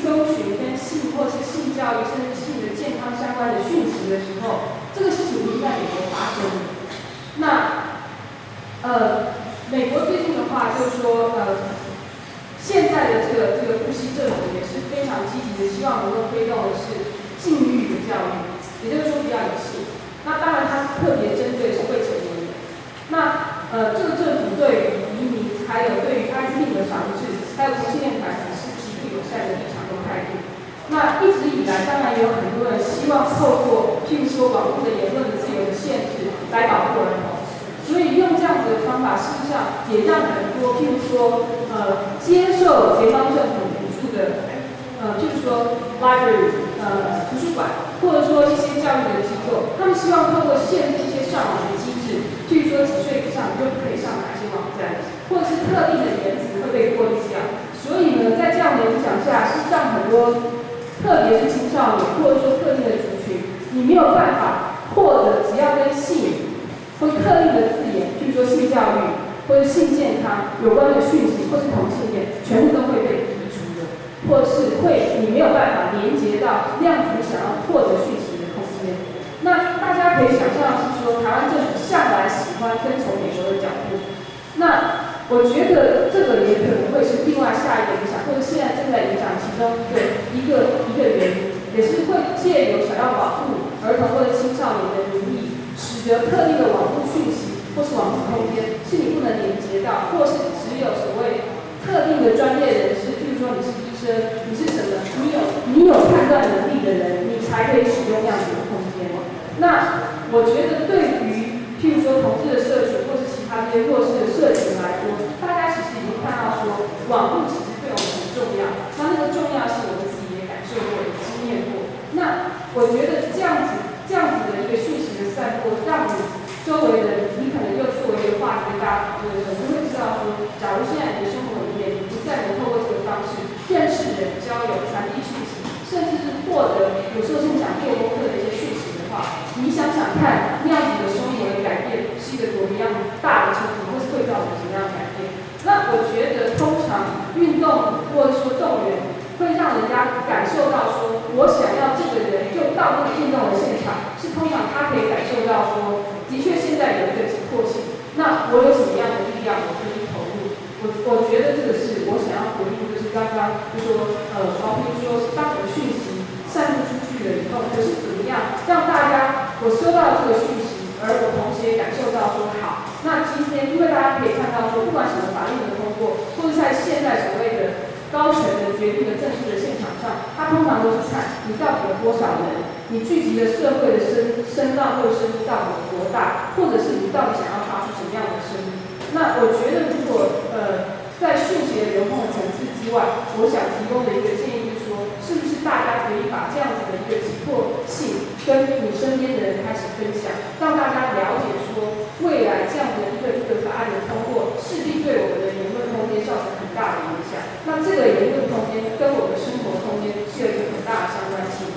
搜寻跟性或是性教育甚至性的健康相关的讯息的时候，这个事情不是在美国发生的。那呃，美国最近的话就是说，呃，现在的这个这个布希政府也是非常积极的，希望能够推动的是禁欲的教育，也就是说比较有性。那当然，它特别针对是未成年人。那呃，这个政府对于移民，还有对于艾滋病的防治，还有同性恋团体是极度友善的立场跟态度。那一直以来，当然也有很多人希望透过，譬如说网络的言论的自由的限制，来保护儿童。所以用这样子的方法，事实上也让很多，譬如说，呃，接受联邦政府补助的，呃，譬如说 library， 呃，图书馆，或者说一些教育的机构，他们希望透过限制一些上网的机制，譬如说几岁以上你就不可以上哪些网站，或者是特定的言辞会被过滤掉。所以呢，在这样的影响下，是让很多，特别是青少年，或者说特定的族群，你没有办法获得只要跟性或特定的字眼，譬如说性教育或者性健康有关的讯息，或是同性恋，全部都会被移除的，或者是会你没有办法连接到那样子想要获得讯息的空间。那大家可以想象是说，台湾政府向来喜欢跟从美国的角度，那我觉得这个也可能会是另外下一个影响，或者现在正在影响其中一个一个一个原因，也是会借由想要保护儿童或者青少年的名义，使得特定的网络讯息或是网络空间是你不能连接到，或是只有所谓特定的专业人士，譬如说你是医生，你是什么，你有你有判断能力的人，你才可以使用这样子的空间。那我觉得对于譬如说同志的社群，或是其他这些弱势的社群来说，大家其实已经看到说，网络其实对我们很重要。那那个重要是我们自己也感受过、也经验过。那我觉得这样子、这样子的一个讯息的散播，让你周围的人，你可能又作为一个话题跟大家讨论的时候，就会知道说，假如现在你的生活里面，你不再能透过这个方式认识人、交友、传递讯息，甚至是获得有时候是讲做功课的一些讯息的话，你想想看，那样子的生活的改变是一个多么样大的冲击，或是会造成什么样的改变？那我觉得，通常运动或者说动员，会让人家感受到说，我想要这个人就到那个运动的现场，是通常他可以感受到说，的确现在有一个急迫性，那我有什么样的力量我可以投入？我我觉得这个是我想要回应，就是刚刚就说，呃，包括说当我的讯息散布出去了以后，可是怎么样让大家我收到这个讯息，而我同时也感受到说好，那今天因为大家可以看到说，不管什么法律的通过，或者在现在所谓的高权的决定的政治的现场上，它通常都是看你到底有多少人，你聚集的社会的声声浪或声音到底有多大，或者是你到底想要发出什么样的声音。那我觉得如果呃在讯息的流通的层次之外，我想提供的一个建议就是说，是不是大家可以把这样子的一个急迫性跟你身边的人开始分享，让大家了解说，未来这样的一个一个法案的通过，势必对我们的言论空间造成很大的影响。那这个言论空间跟我们的生活空间是有一个很大的相关性。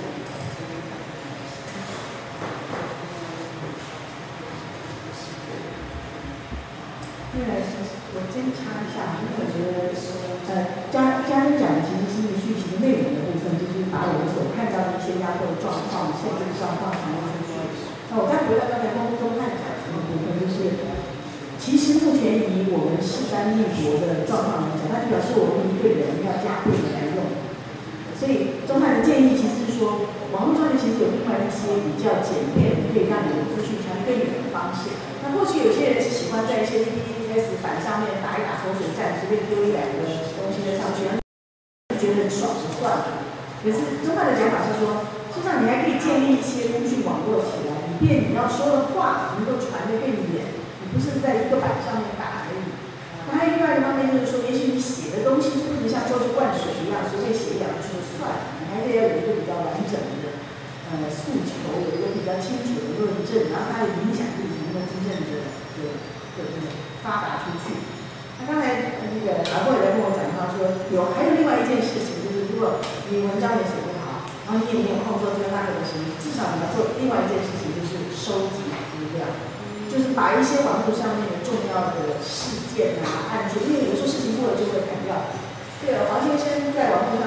对，我先插一下，因为我觉得，呃，嘉嘉宾讲的其实是一个讯息的内容的部分，就是把我们所看到的一些压迫的状况、限制状况传递出去。那我再回到刚才公中汉讲的部分，就是其实目前以我们势单力薄的状况来讲，那就表示我们一个人要加倍的来用。所以中汉的建议其实是说，网络上面其实有另外一些比较简便，可以让你的资讯传更远的方式。那或许有些人是喜欢在一些 P P T S 板上面打一打口水战，随便丢一两个东西在上去，觉得很爽就算了。可是中汉的讲法是说，事实上你还可以建立一些资讯网络起来，以便你要说的话能够传得更远，你不是在一个板上面打而已。那还有另外一个方面就是说，也许你写的东西就不能像过去灌水一样随便写一两句就算了，你还得要有一个比较完整的呃诉求，有一个比较清楚的论证，然后它的影响力能够真正的的的的发达出去。那刚才那个阿慧来跟我讲到说，有还有另外一件事情，就是如果你文章也写不好，然后你也没有空做这个那个的事情，至少你要做另外一件事情，就是收集资料。就是把一些网络上面的重要的事件啊、案件，因为有时候事情过了就会砍掉。对了，黄先生在网络上面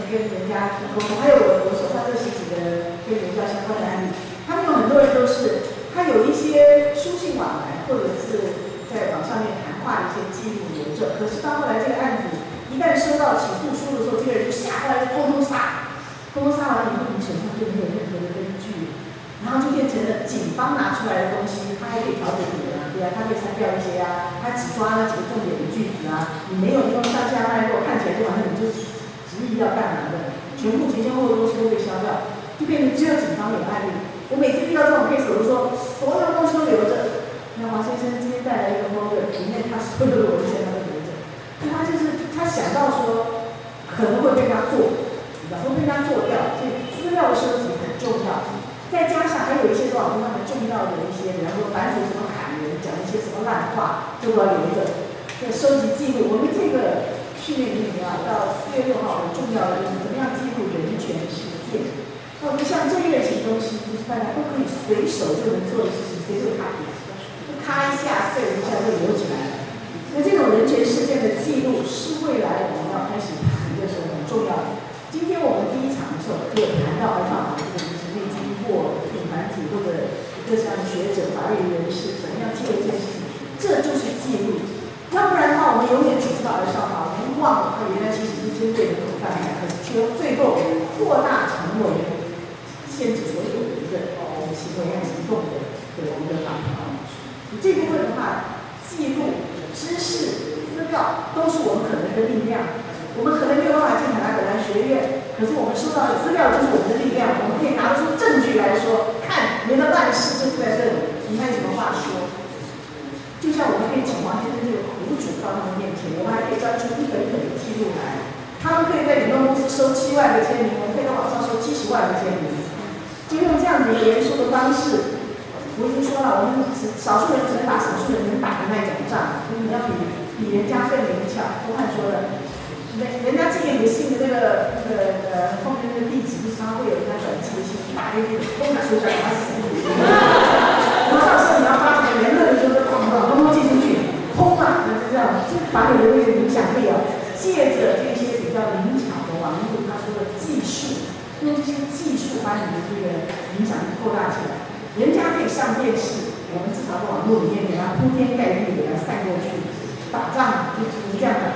跟人家去沟通，还有我我手上这十几个跟人教相关的案例，他们有很多人都是他有一些书信往来，或者是在网上面谈话的一些记录留着，可是到后来这个案子一旦收到起诉书的时候，这个人就吓过来就通通杀，通通杀完以后，你手上就没有任何的根据，然后就变成了警方拿出来的东西，他还可以调整你啊，对啊，他可以删掉一些啊，他只抓那几个重点的句子啊，你没有用上下脉络，看起来就好像你就执意要干嘛的，全部前前后后的东西都被消掉，就变成只有警方有案例。我每次遇到这种 case， 我就说所有东西都留着。那黄先生今天带来一个 folder， 里面他所有的文献他都留着，他就是他想到说可能会被他做，然后被他做掉，所以资料的收集很重要。再加上还有一些多少他们重要的一些，比方说反腐什么砍人，讲一些什么烂话，都要留着。这收集记录，我们这个训练营里面啊，到四月六号很重要的就是怎么样记录人权事件。那我们像这一类型东西，就是大家都可以随手就能做的事情，随手卡笔，就咔一下、碎一下就留起来了。那这种人权事件的记录，是未来我们要开始谈的时候很重要的。今天我们第一场的时候就有谈到儿少法这个东西，内经或品团体或者各项学者、法律人士怎么样记录这件事情，这就是记录。要不然的话，我们永远只知道儿少法，我们忘了它原来其实是针对人口贩卖，可是却最后扩大成为限制所有人的呃行为和行动的对我们的法条。这部分的话，记录、知识、资料都是我们可能的力量。我们可能没有办法进海南本来学院，可是我们收到的资料就是我们的力量，我们可以拿出证据来说，看你的烂事就是在这里，你看有什么话说？就像我们可以请黄先生这个苦主到他们面前，我们还可以专出一本一本的记录来。他们可以在联动公司收七万个签名，我们可以在网上收七十万个签名，就用这样子一个严肃的方式。我已经说了，我们少数人只能打少数人能打的那种仗，你要比比人家更灵巧。郭汉说的，人人家寄给你的信的那个那个呃后面那个地址，不是常常会有人家转寄的信，打给你，通拿手掌他是谁？然后到时候你要发什么言论的时候，就哐哐哐哐寄出去，轰啊，就是这样，就把你的那个影响力啊，借着这些比较灵巧的网络，他说的技术，用这些技术把你的这个影响力扩大起来。人家可以上电视，我们至少在网络里面给他铺天盖地给他散过去，打仗就是这样的。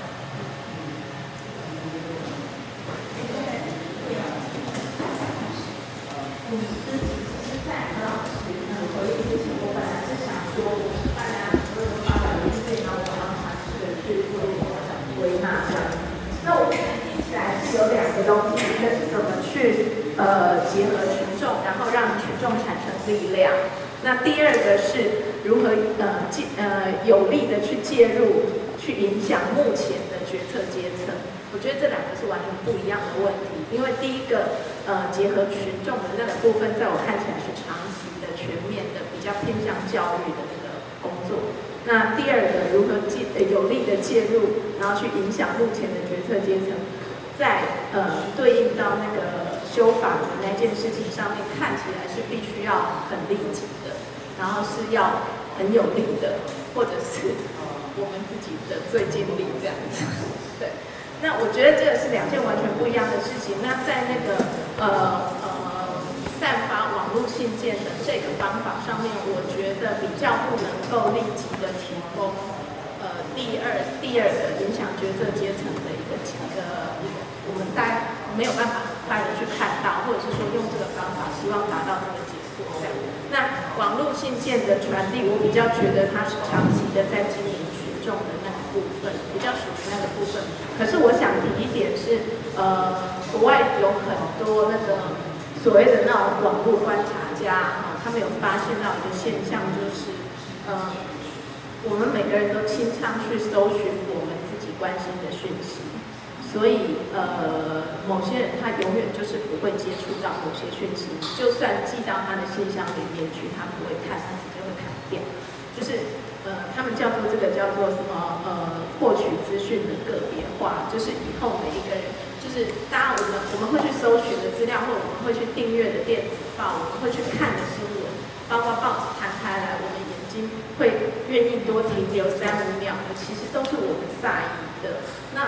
嗯，这其实在何老师嗯回忆之前，我本来是想说，大家所有的发表意见，然后我要尝试的去做一个归纳这样。那我觉得听起来是有两个东西，一个是怎么去呃结合群众，然后让群众产生力量。那第二个是如何呃介呃有力的去介入，去影响目前的决策阶层。我觉得这两个是完全不一样的问题，因为第一个呃结合群众的那个部分，在我看起来是长期的、全面的、比较偏向教育的那个工作。那第二个如何介有力的介入，然后去影响目前的决策阶层，在呃对应到那个修法的那件事情上面，看起来是必须要很立即的，然后是要很有力的，或者是我们自己的最尽力这样子。对，那我觉得这个是两件完全不一样的事情。那在那个呃呃散发网络信件的这个方法上面，我觉得比较不能够立即的提供呃第二第二个影响决策阶层的一个一个一个我们大家没有办法很快的去看到，或者是说用这个方法希望达到这个结果这样。那网络信件的传递，我比较觉得它是长期的在经营群众的那个部分，比较属于那个部分。可是我想提一点是，呃，国外有很多那个所谓的那种网络观察家啊，他们有发现到一个现象，就是呃，我们每个人都倾向去搜寻我们自己关心的讯息。所以，呃，某些人他永远就是不会接触到某些讯息，就算寄到他的信箱里面去，他不会看，他直接会砍掉。就是，呃，他们叫做这个叫做什么？呃，获取资讯的个别化，就是以后每一个人，就是当然我们我们会去搜寻的资料，或者我们会去订阅的电子报，我们会去看的新闻，包括报纸摊开来，我们眼睛会愿意多停留三五秒的，其实都是我们在意的。那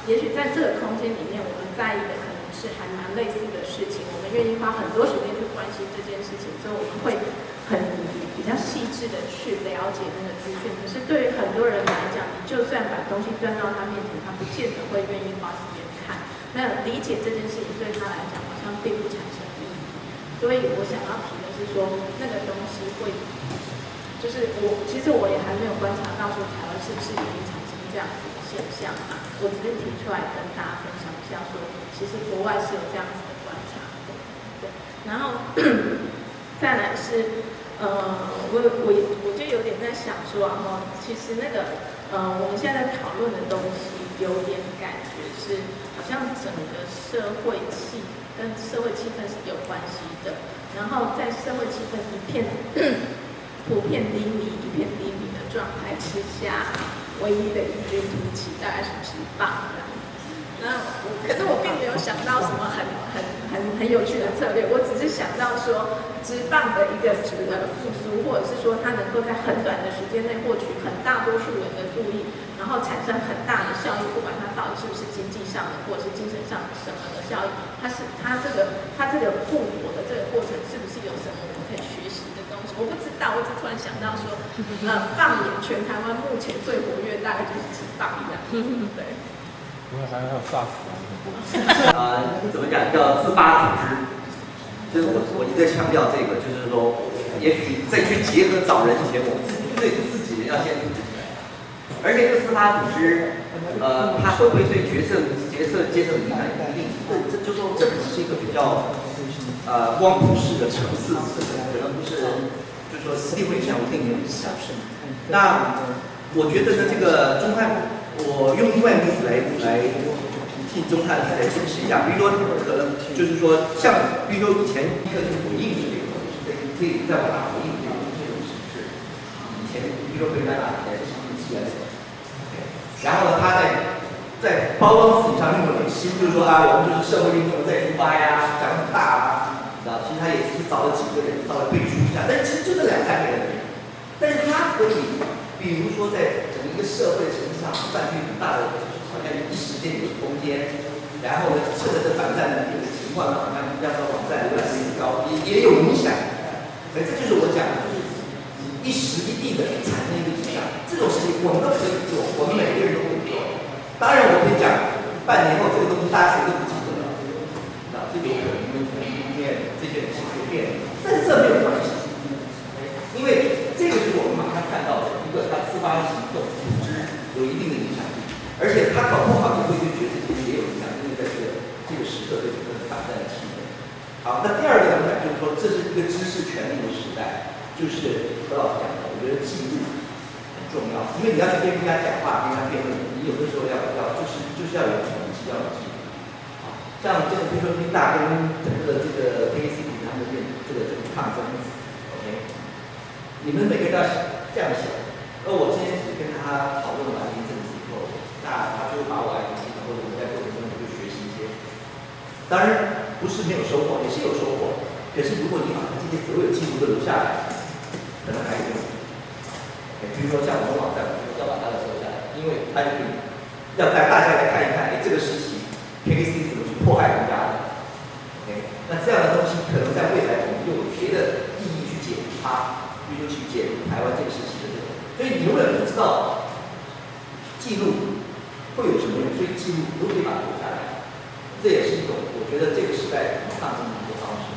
也许在这个空间里面，我们在意的可能是还蛮类似的事情，我们愿意花很多时间去关心这件事情，所以我们会很比较细致的去了解那个资讯。可是对于很多人来讲，你就算把东西端到他面前，他不见得会愿意花时间看。那理解这件事情对他来讲好像并不产生意义。所以我想要提的是说，那个东西会，就是我其实我也还没有观察到说台湾是不是已经产生这样子的现象啊。我只是提出来跟大家分享一下说，其实国外是有这样子的观察的。对，然后再来是。呃，我我我就有点在想说啊，哈，其实那个呃，我们现在讨论的东西有点感觉是，好像整个社会气跟社会气氛是有关系的。然后在社会气氛一片普遍低迷、一片低迷的状态之下，唯一的异军突起大概是职棒这样。那我可是我并没有想到什么很很很很有趣的策略，我只是想到说，职棒的一个值的复苏，或者是说它能够在很短的时间内获取很大多数人的注意，然后产生很大的效益，不管它到底是不是经济上的或者是精神上的什么的效益，它是它这个它这个复活的这个过程是不是有什么我们可以学习的东西？我不知道，我只突然想到说，呃，放眼全台湾目前最活跃大概就是职棒这样，对。 因为还有萨斯啊， 啊，怎么讲叫自发组织？就是我我一直在强调这个，就是说，也许在去结合找人以前，我们自己对自己要先自己来。而且这个自发组织，呃，它会不会对角色角色阶层影响一定？这这就说这可能是一个比较呃光谱式的层次，可能不是，就是说实际会影响一定的影响。那我觉得呢，这个中汉。我用另外一个例子来来替中汉来解释一下，比如说可能就是说，像比如说以前一个就是回应这个东西，可以再往哪回应这种这种形式。以前比如说回答哪些起来的，然后呢，他在在包装自己上用了美心，就是说啊，我们就是社会运动的再出发呀，讲很大啊，知道？其实他也只是找了几个人稍微背书一下，但是其实就这两三个人，但是他可以，比如说在整个一个社会层上占据很大的，好像一时间有空间，然后呢，趁着这反战的这个情况，好像让这网站浏览率高，也也有影响。所以这就是我讲的，就是一时一地的产生一个影响，这种事情我们都可以做，我们每个人都可以做。当然，我可以讲，半年后这个东西大家谁都不记得了，那这个有可能因为因为这些人是随便，但是这没有关系，因为这个是我们马上看到的一个它自发行动组织有一定的影响力，而且它搞不好也会对决策其实也有影响，因为在这个这个时刻对这个反战的气氛。好，那第二个讲就是说，这是一个知识权利的时代，就是何老师讲的，我觉得记录很重要，因为你要去跟人家讲话，跟人家辩论，你有的时候要要就是就是要有统计，要有记录。好，像这个比如说宾大跟整个这个 K C P 他们的这个这个抗争 ，OK， 你们每个人要这样想。而我今天只跟他讨论完一阵子以后，那他就把我爱听或者我们在过程中就学习一些，当然不是没有收获，也是有收获。可是如果你把这些所有记录都留下来，可能还有用。比如说像我们网站，要把它的收下来，因为它就可以要带大家来看一看，哎，这个时期 K K C 怎么去迫害人家的。OK， 那这样的东西可能在未来我们又有别的意义去解读它，比如去解读台湾这个时期的这种。所以你永远不知道记录会有什么用，所以记录都可以把它留下来。这也是一种我觉得这个时代抗争的一个方式。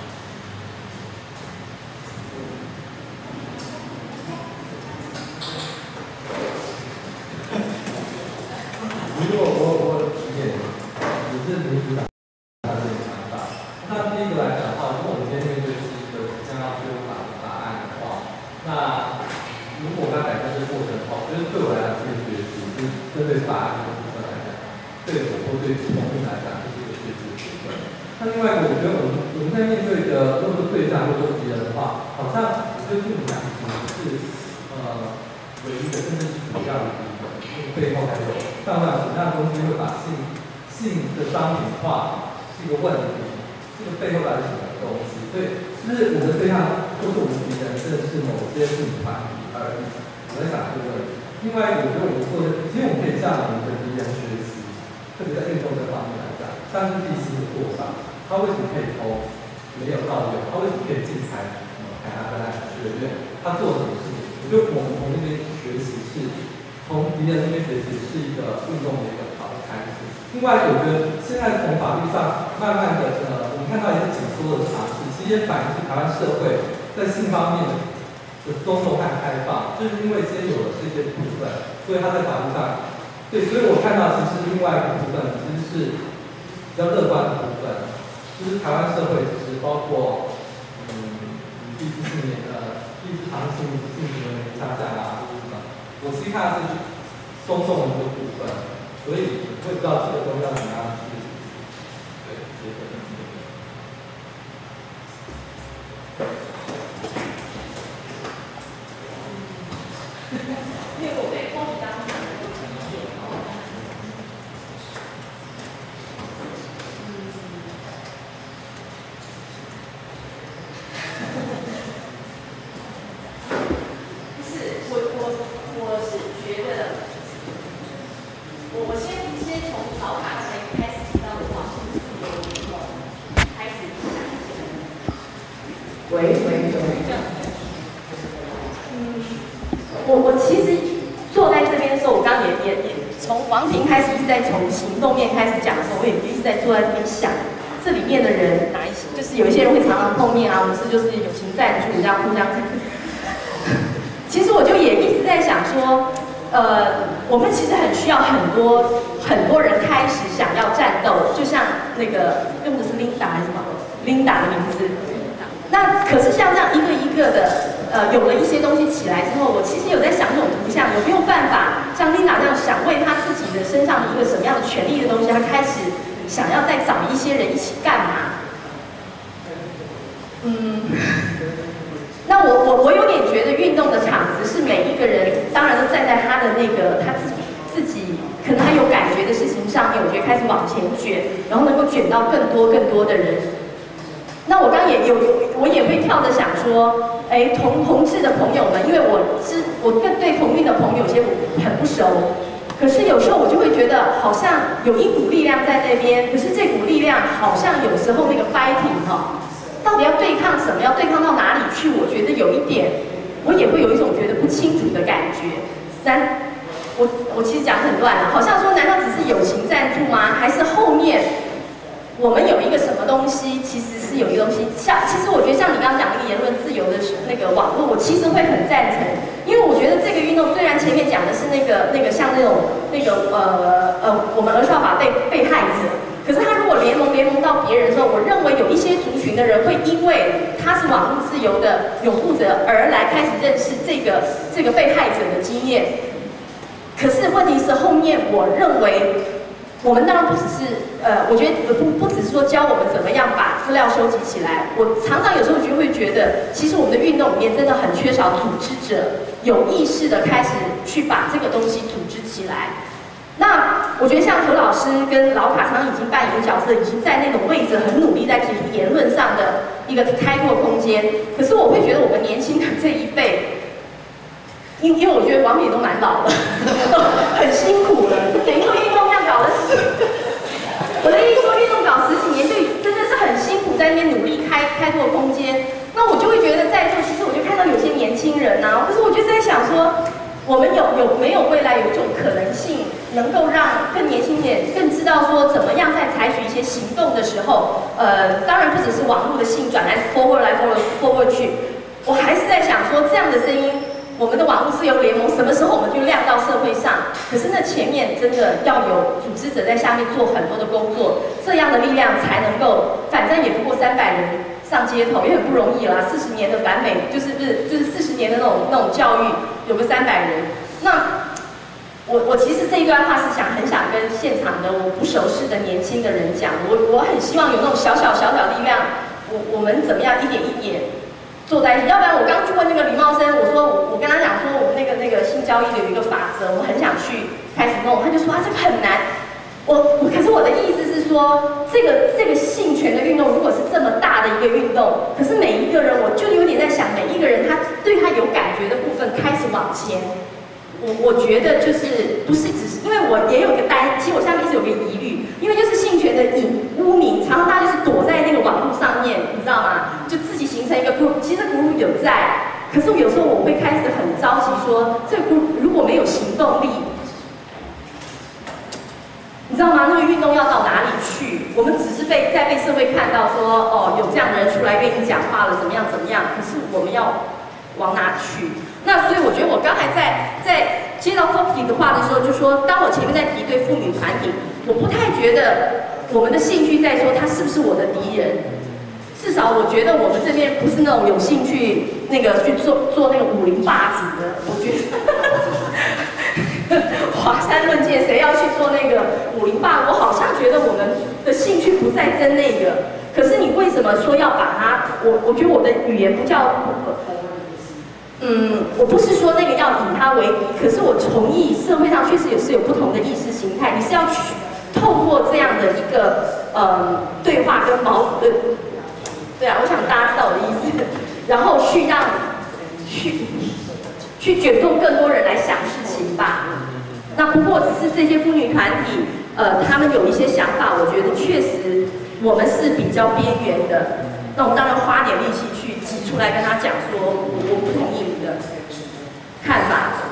如果我我提点，只是民主党他的想法。那第一个来讲的话，如果我们今天面对是一个将要修法的答案的话，那如果我们要改变这个过程的话，我觉得对我来讲是一个学习，就是针对法案的部分来讲，对我或对同性来讲是一个学习的部分。那另外一个，我觉得我们我们在面对的如果是对象或者敌人的话，好像我觉得对我们讲是呃唯一的，甚至是主要的部分，因为背后还有上半什么样的东西会把性性的商品化是一个问题，这个背后到底是什么东西？所以就是我们对象或是我们敌人，真的是某些性团体而已。我在想这个问题。另外，我觉得我们做的，其实我们可以向我们的敌人学习，特别在 A 像是第四的过上，他为什么可以投没有到位？他为什么可以进台什么海纳格兰学院？他做了什么事情？我觉得我们从那边学习是，从敌人那边学习是一个运动的一个好的开始。另外，我觉得现在从法律上慢慢的呃，我们看到一些紧缩的尝试，其实也反映是台湾社会在性方面的松动和开放，就是因为先有了这些部分，所以他在法律上，对，所以我看到其实另外一个部分其实是比较乐观的部分，就是台湾社会其实包括嗯第四四年的第四堂性性行为下降啊，或者什么，我其实看到是松动的一个部分，所以我也不知道这个东西要怎么样去对结合。 因为我对光比刚刚讲的有什么点哦？不是，我我我是觉得，我我先先从老卡才开始提到的网络自由联盟开始讲起。 喂喂喂。 我我其实坐在这边的时候，我刚刚也也也从王婷开始一直在从行动面开始讲的时候，我也一直在坐在这边想，这里面的人哪一些，就是有一些人会常常碰面啊，我们是就是友情赞助这样互相。其实我就也一直在想说，呃，我们其实很需要很多很多人开始想要战斗，就像那个用的是 Linda 还是什么 Linda 的名字。那可是像这样一个一个的，呃，有了一些东西起来之后，我其实有在想这种图像，有没有办法像 Linda 这样想为他自己的身上的一个什么样的权利的东西，他开始想要再找一些人一起干嘛？嗯，那我我我有点觉得运动的场子是每一个人，当然都站在他的那个他自己自己可能他有感觉的事情上面，我觉得开始往前卷，然后能够卷到更多更多的人。那我刚也有，我也会跳着想说，哎，同同志的朋友们，因为我是我更对同运的朋友有些我很不熟，可是有时候我就会觉得好像有一股力量在那边，可是这股力量好像有时候那个 fighting 哈，到底要对抗什么，要对抗到哪里去？我觉得有一点，我也会有一种觉得不清楚的感觉。难，我我其实讲得很乱了，好像说难道只是友情赞助吗？还是后面？我们有一个什么东西，其实是有一个东西，像其实我觉得像你刚刚讲那个言论自由的那个网络，我其实会很赞成，因为我觉得这个运动虽然前面讲的是那个那个像那种那个呃呃我们儿少法被被害者，可是他如果联盟联盟到别人的时候，我认为有一些族群的人会因为他是网络自由的拥护者而来开始认识这个这个被害者的经验，可是问题是后面我认为。我们当然不只是，呃，我觉得不不只是说教我们怎么样把资料收集起来。我常常有时候就会觉得，其实我们的运动里面真的很缺少组织者，有意识的开始去把这个东西组织起来。那我觉得像何老师跟老卡常常已经扮演的角色，已经在那种位置很努力在提出言论上的一个开拓空间。可是我会觉得我们年轻的这一辈。因因为我觉得王敏都蛮老的，很辛苦了。等于说运动这样搞了，我的意思说运动搞十几年，就真的是很辛苦，在那边努力开开拓空间。那我就会觉得在座，其实我就看到有些年轻人呐、啊，可是我就在想说，我们有有没有未来有一种可能性，能够让更年轻点更知道说怎么样在采取一些行动的时候，呃，当然不只是网络的性转来 forward 来 forward forward 去，我还是在想说这样的声音。我们的网络自由联盟什么时候我们就亮到社会上？可是那前面真的要有组织者在下面做很多的工作，这样的力量才能够，反正也不过三百人上街头，也很不容易啦。四十年的反美，就是不是就是四十年的那种那种教育，有个三百人。那我我其实这一段话是想很想跟现场的我不熟识的年轻的人讲，我我很希望有那种小小小小力量，我我们怎么样一点一点。坐在一起，要不然我刚去问那个李茂生，我说我我跟他讲说，我们那个那个性交易的有一个法则，我很想去开始弄，他就说啊这个很难。我我可是我的意思是说，这个这个性权的运动如果是这么大的一个运动，可是每一个人我就有点在想，每一个人他对他有感觉的部分开始往前。我我觉得就是不是只是因为我也有一个担，其实我下面一直有个疑虑，因为就是性权的引有在，可是有时候我会开始很着急说，这个 group 如果没有行动力，你知道吗？那个运动要到哪里去？我们只是被在被社会看到说，哦，有这样的人出来跟你讲话了，怎么样怎么样？可是我们要往哪去？那所以我觉得我刚才在在接到 Poppy 的话的时候，就说，当我前面在提对妇女团体，我不太觉得我们的兴趣在说他是不是我的敌人。至少我觉得我们这边不是那种有兴趣那个去做做那个武林霸主的，我觉得华山论剑，谁要去做那个武林霸？我好像觉得我们的兴趣不在争那个。可是你为什么说要把它？我我觉得我的语言不叫，嗯，我不是说那个要以它为敌，可是我同意社会上确实也是有不同的意识形态，你是要去透过这样的一个呃对话跟矛盾。对啊，我想大家知道我的意思，然后去让去去卷动更多人来想事情吧。那不过只是这些妇女团体，呃，他们有一些想法，我觉得确实我们是比较边缘的。那我们当然花点力气去挤出来跟他讲说，我我不同意你的看法。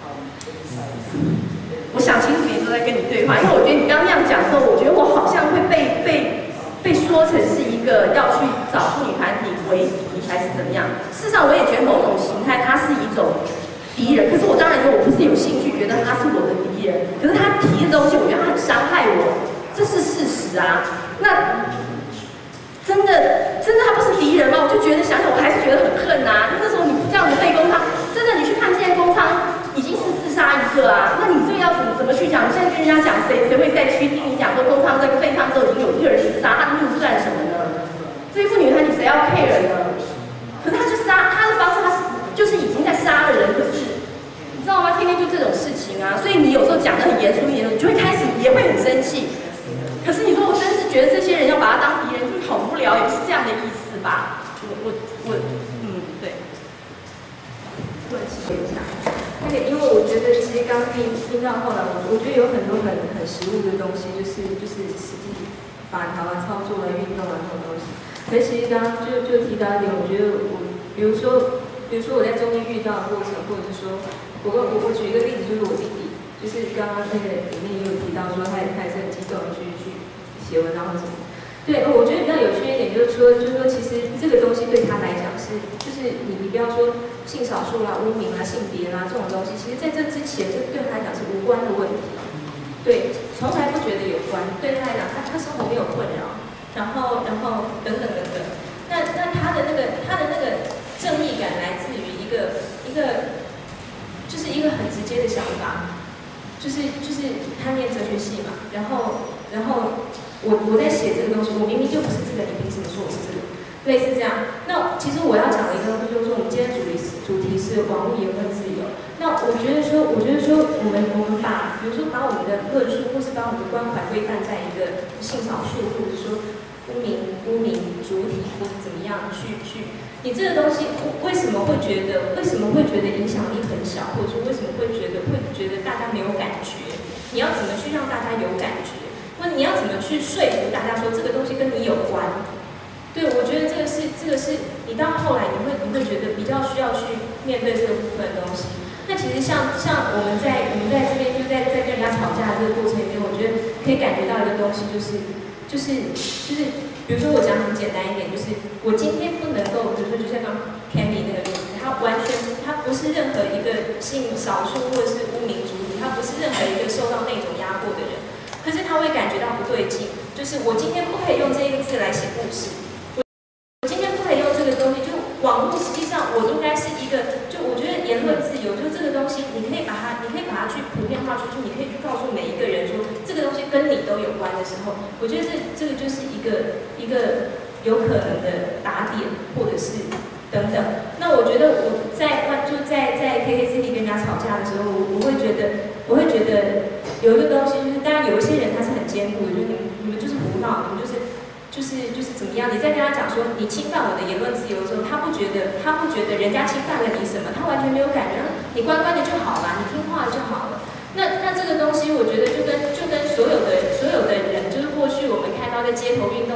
我想清楚你都在跟你对话，因为我觉得你刚刚那样讲的时候，我觉得我好像会被被。被说成是一个要去找妇女团体为敌还是怎么样？事实上，我也觉得某种形态它是一种敌人。可是我当然说，我不是有兴趣觉得他是我的敌人。可是他提的东西，我觉得他很伤害我，这是事实啊。那真的真的他不是敌人吗？我就觉得想想，我还是觉得很恨啊。那时候你不这样子对公仓，真的你去看现在公仓已经是自杀一个啊。那你这个要怎么怎么去讲？你现在跟人家讲，谁谁会在区听你讲说公仓这个废仓之后已经有一个人自杀，他的命算什么呢？这些妇女团体谁要 care 呢？可是他就杀，他的方式他是就是已经在杀了人，可是你知道吗？天天就这种事情啊，所以你有时候讲得很严肃一点，你就会开始也会很生气。可是你说我真是觉得这些人要把他当敌人，就是很无聊，也不是这样的意思吧？我我我嗯对。 突然想一下，那个因为我觉得其实刚听听到后来，我我觉得有很多很很实务的东西，就是就是实际法条啊、操作啊、运动啊这种东西。可是其实刚刚就就提到一点，我觉得我比如说比如说我在中间遇到的过程，或者是说我我我举一个例子，就是我弟弟，就是刚刚那个里面也有提到说他也他也是很激动的去去写文章或什么。对，我觉得比较有趣一点就是说，就是说其实这个东西对他来讲是，就是你你不要说性少数啦、污名啦、性别啦这种东西，其实在这之前这对他来讲是无关的问题。对，从来不觉得有关，对他来讲，他他生活没有困扰，然后然后等等等等。那那他的那个他的那个正义感来自于一个一个，就是一个很直接的想法，就是就是他念哲学系嘛，然后然后。我我在写这个东西，我明明就不是这个，你凭什么说我是这个？类似这样。那其实我要讲的一个东西就是说，我们今天主题主题是网络言论自由。那我觉得说，我觉得说，我们我们把，比如说把我们的论述，或是把我们的关怀规范在一个性少数，或者说污名污名主体，或者怎么样去去，你这个东西为什么会觉得，为什么会觉得影响力很小，或者说为什么会觉得会觉得大家没有感觉？你要怎么去让大家有感觉？或你要怎么去说服大家说这个东西跟你有关？对，我觉得这个是这个是你到后来你会你会觉得比较需要去面对这个部分的东西。那其实像像我们在我们在这边就在在跟人家吵架的这个过程里面，我觉得可以感觉到一个东西，就是就是就是，比如说我讲很简单一点，就是我今天不能够，比如说就像刚 Candy 那个例子，他完全他不是任何一个性少数或者是污名主体，他不是任何一个受到那种压迫的人。可是他会感觉到不对劲，就是我今天不可以用这一个字来写故事，我今天不可以用这个东西，就网络实际上我应该是一个，就我觉得言论自由，就是这个东西，你可以把它，你可以把它去普遍化出去，你可以去告诉每一个人说，这个东西跟你都有关的时候，我觉得这这个就是一个一个有可能的打点，或者是等等。那我觉得我在就在在 K K C D 跟人家吵架的时候，我我会觉得，我会觉得。有一个东西就是，当然有一些人他是很坚固的，就是你们你们就是胡闹，你们就是就是就是怎么样？你在跟他讲说你侵犯我的言论自由的时候，他不觉得他不觉得人家侵犯了你什么，他完全没有感觉，你乖乖的就好了，你听话就好了。那那这个东西，我觉得就跟就跟所有的所有的人，就是过去我们看到在街头运动的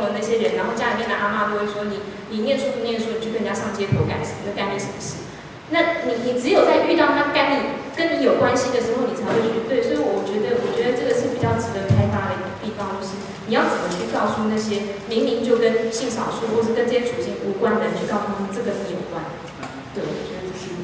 的那些人，然后家里面的阿嬷都会说你你念书不念书，你去跟人家上街头干什么？那干你什么事？那你你只有在遇到他干你跟你有关系的时候，你才会去对。所以我觉得，我觉得这个是比较值得开发的一个地方，就是你要怎么去告诉那些明明就跟性少数或是跟这些处境无关的人，去告诉他们这跟你有关。对，我觉得这是。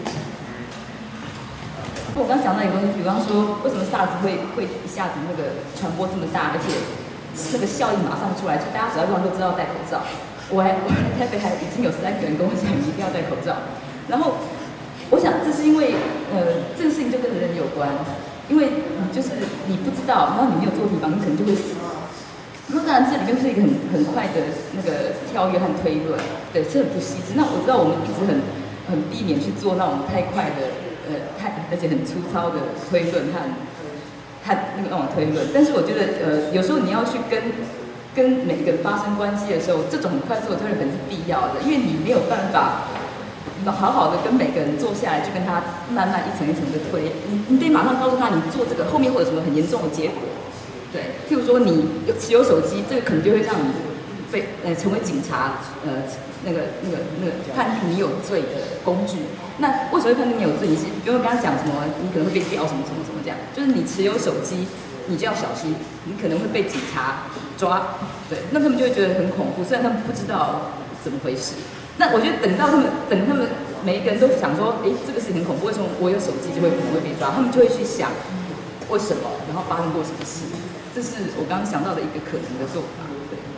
我刚讲到一个东西，比方说为什么 SARS 会会一下子那个传播这么大，而且那个效应马上出来，就大家只要路上都知道戴口罩。我还我在台北还已经有三个人跟我讲，你一定要戴口罩。然后我想这是因为呃这个事情就跟人有关，因为你就是你不知道，然后你没有做提防，你可能就会死。那当然这里面是一个很很快的那个跳跃和推论，对，是很不细致。那我知道我们一直很很避免去做那种太快的。呃，太而且很粗糙的推论和和那个那种推论，但是我觉得呃，有时候你要去跟跟每个人发生关系的时候，这种很快速的推论可能是必要的，因为你没有办法好好的跟每个人坐下来，去跟他慢慢一层一层的推，你你得马上告诉他，你做这个后面会有什么很严重的结果。对，譬如说你有持有手机，这个可能就会让你被呃成为警察呃。那个、那个、那个判定你有罪的工具，那为什么会判定你有罪？你是不用跟他讲什么，你可能会被调什么什么什么这样，就是你持有手机，你就要小心，你可能会被警察抓，对，那他们就会觉得很恐怖，虽然他们不知道怎么回事。那我觉得等到他们等他们每一个人都想说，哎，这个事情很恐怖，为什么我有手机就会可能会被抓？他们就会去想为什么，然后发生过什么事，这是我刚刚想到的一个可能的做法。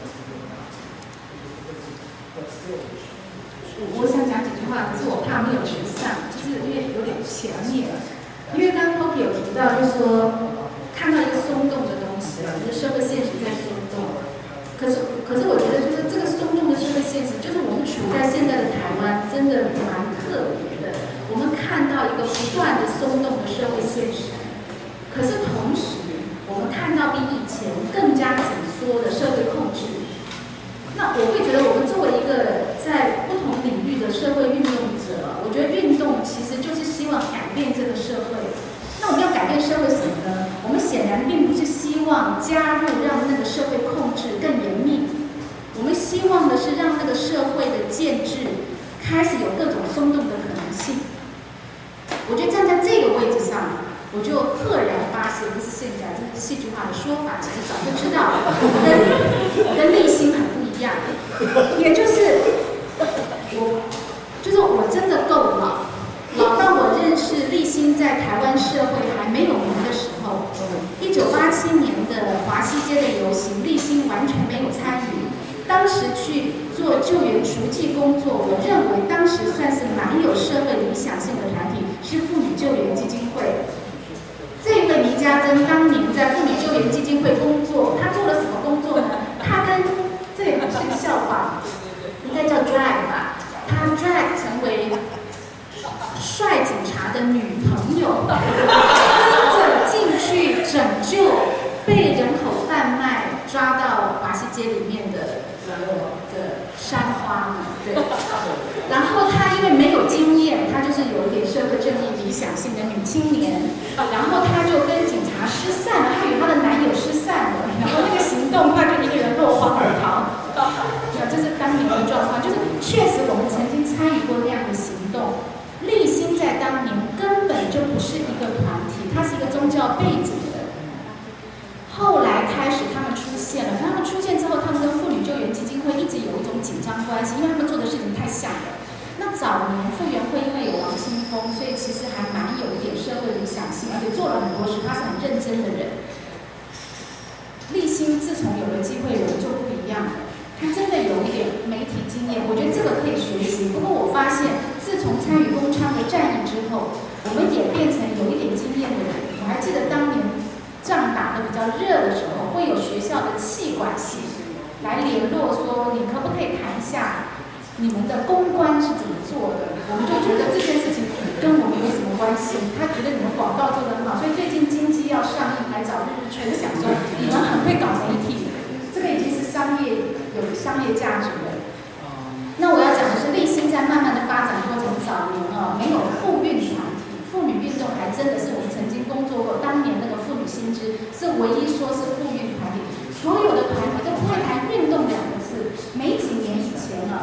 我想讲几句话，可是我怕没有全上，就是因为有点前面。因为刚刚 Poki 有提到，就是说看到一个松动的东西，就是社会现实在松动。可是，可是我觉得就是这个松动的社会现实，就是我们处在现在的台湾，真的蛮特别的。我们看到一个不断的松动的社会现实，可是同时我们看到比以前更加紧缩的社会控制。那我会觉得，我们作为一个在不同领域的社会运动者，我觉得运动其实就是希望改变这个社会。那我们要改变社会什么呢？我们显然并不是希望加入让那个社会控制更严密，我们希望的是让那个社会的建制开始有各种松动的可能性。我觉得站在这个位置上，我就赫然发现，这是现在这是戏剧化的说法，其实早就知道，跟跟立新很不一样，也就是我，就是我真的够老，老到我认识立新在台湾社会还没有名的时候，一九八七年的华西街的游行，立新完全没有参与。当时去做救援除剂工作，我认为当时算是蛮有社会理想性的团体，是妇女救援基金会。这一位倪家珍当年在妇女救援基金会工作，她做了什么工作呢？她跟这也是个笑话，应该叫 drag 吧，她 drag 成为帅警察的女朋友，跟着进去拯救被人口贩卖抓到华西街里面的的山花们，对。然后她因为没有经验，她就是有一点社会正义理想性的女青年，然后她就跟警察失散了，她与她的男友失散了，然后那个行动她就一个人落荒而逃。那这是当年的状况，就是确实我们曾经参与过那样的行动。立新在当年根本就不是一个团体，它是一个宗教背景的。后来开始他们出现了，他们出现之后，他们跟妇女救援基金会一直有一种紧张关系，因为他们做的事情太像了。那早年妇援会因为有王清峰，所以其实还蛮有一点社会理想性，而且做了很多事，他是很认真的人。立新自从有了机会，人就不一样了。他真的有一点媒体经验，我觉得这个可以学习。不过我发现，自从参与公昌的战役之后，我们也变成有一点经验的人。我还记得当年仗打得比较热的时候，会有学校的企管系来联络说，你可不可以谈一下你们的公关是怎么做的？我们就觉得这件事情跟我们没什么关系。他觉得你们广告做得很好，所以最近金鸡要上映，来找日日春想说你们很会搞媒体，这个已经是商业有商业价值的。那我要讲的是，立新在慢慢的发展过程，早年哦没有妇运团体，妇女运动还真的是我们曾经工作过，当年那个妇女新知是唯一说是妇运团体，所有的团体都不会谈运动两个字，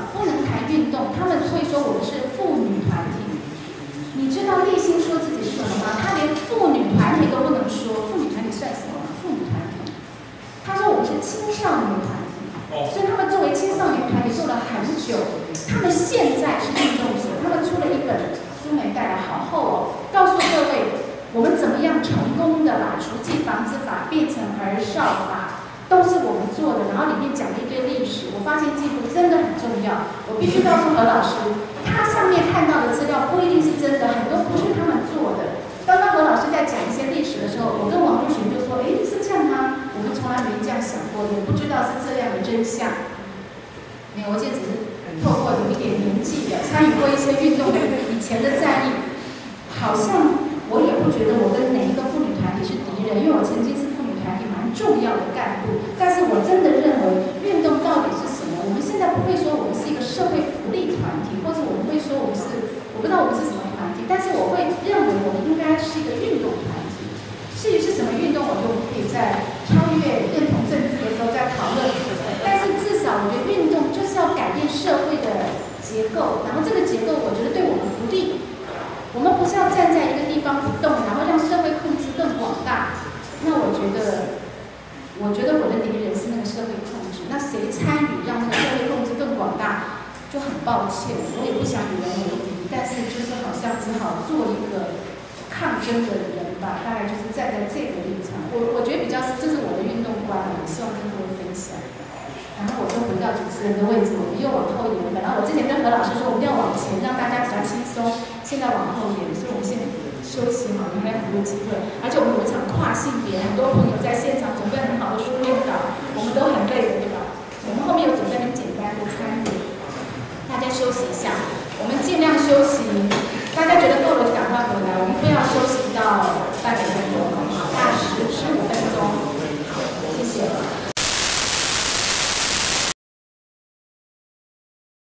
呃不能谈运动，他们会说我们是妇女团体。你知道立新说自己是什么吗？他连妇女团体都不能说，妇女团体算什么？妇女团体，他说我们是青少年团体，所以他们作为青少年团体做了很久。他们现在是运动者，他们出了一本书没带来，好厚哦，告诉各位我们怎么样成功的把除妓防治法变成儿少法，都是我们做的。然后里面讲了一堆历史，我发现进步真的很重要。我必须告诉何老师，他上面看到的资料不一定是真的，很多不是他们做的。刚刚何老师在讲一些历史的时候，我跟王玉璇就说：“哎，是这样吗？我们从来没这样想过，也不知道是这样的真相。”没有，我现在只是透过有一点年纪的，参与过一些运动的以前的战役，好像我也不觉得我跟哪一个妇女团体是敌人，因为我曾经是妇女团体蛮重要的干部。但是我真的认为运动到底是什么？我们现在不会说我们是一个社会福利团体，或者我们会说我们是，我不知道我们是什么团体，但是我会认为我们应该是一个运动团体。至于是什么运动，我就可以在超越认同政治的时候再讨论。但是至少我觉得运动就是要改变社会的结构，然后这个结构我觉得对我们不利。我们不是要站在一个地方不动，然后让社会控制更广大。那我觉得，我觉得我的敌人是那个社会控制。那谁参与让这个社会控制更广大，就很抱歉，我也不想与人为敌，但是就是好像只好做一个抗争的人吧，大概就是站在这个立场。我我觉得比较是，这是我的运动观，我希望跟各位分享。然后我就回到主持人的位置，我们又往后延。本来我之前跟何老师说，我们要往前，让大家比较轻松。现在往后延，所以我们现在休息好，还有很多机会。而且我们有一场跨性别，很多朋友在现场准备很好的书念稿，我们都很累的，对吧？我们后面有准备很简单的餐点，大家休息一下。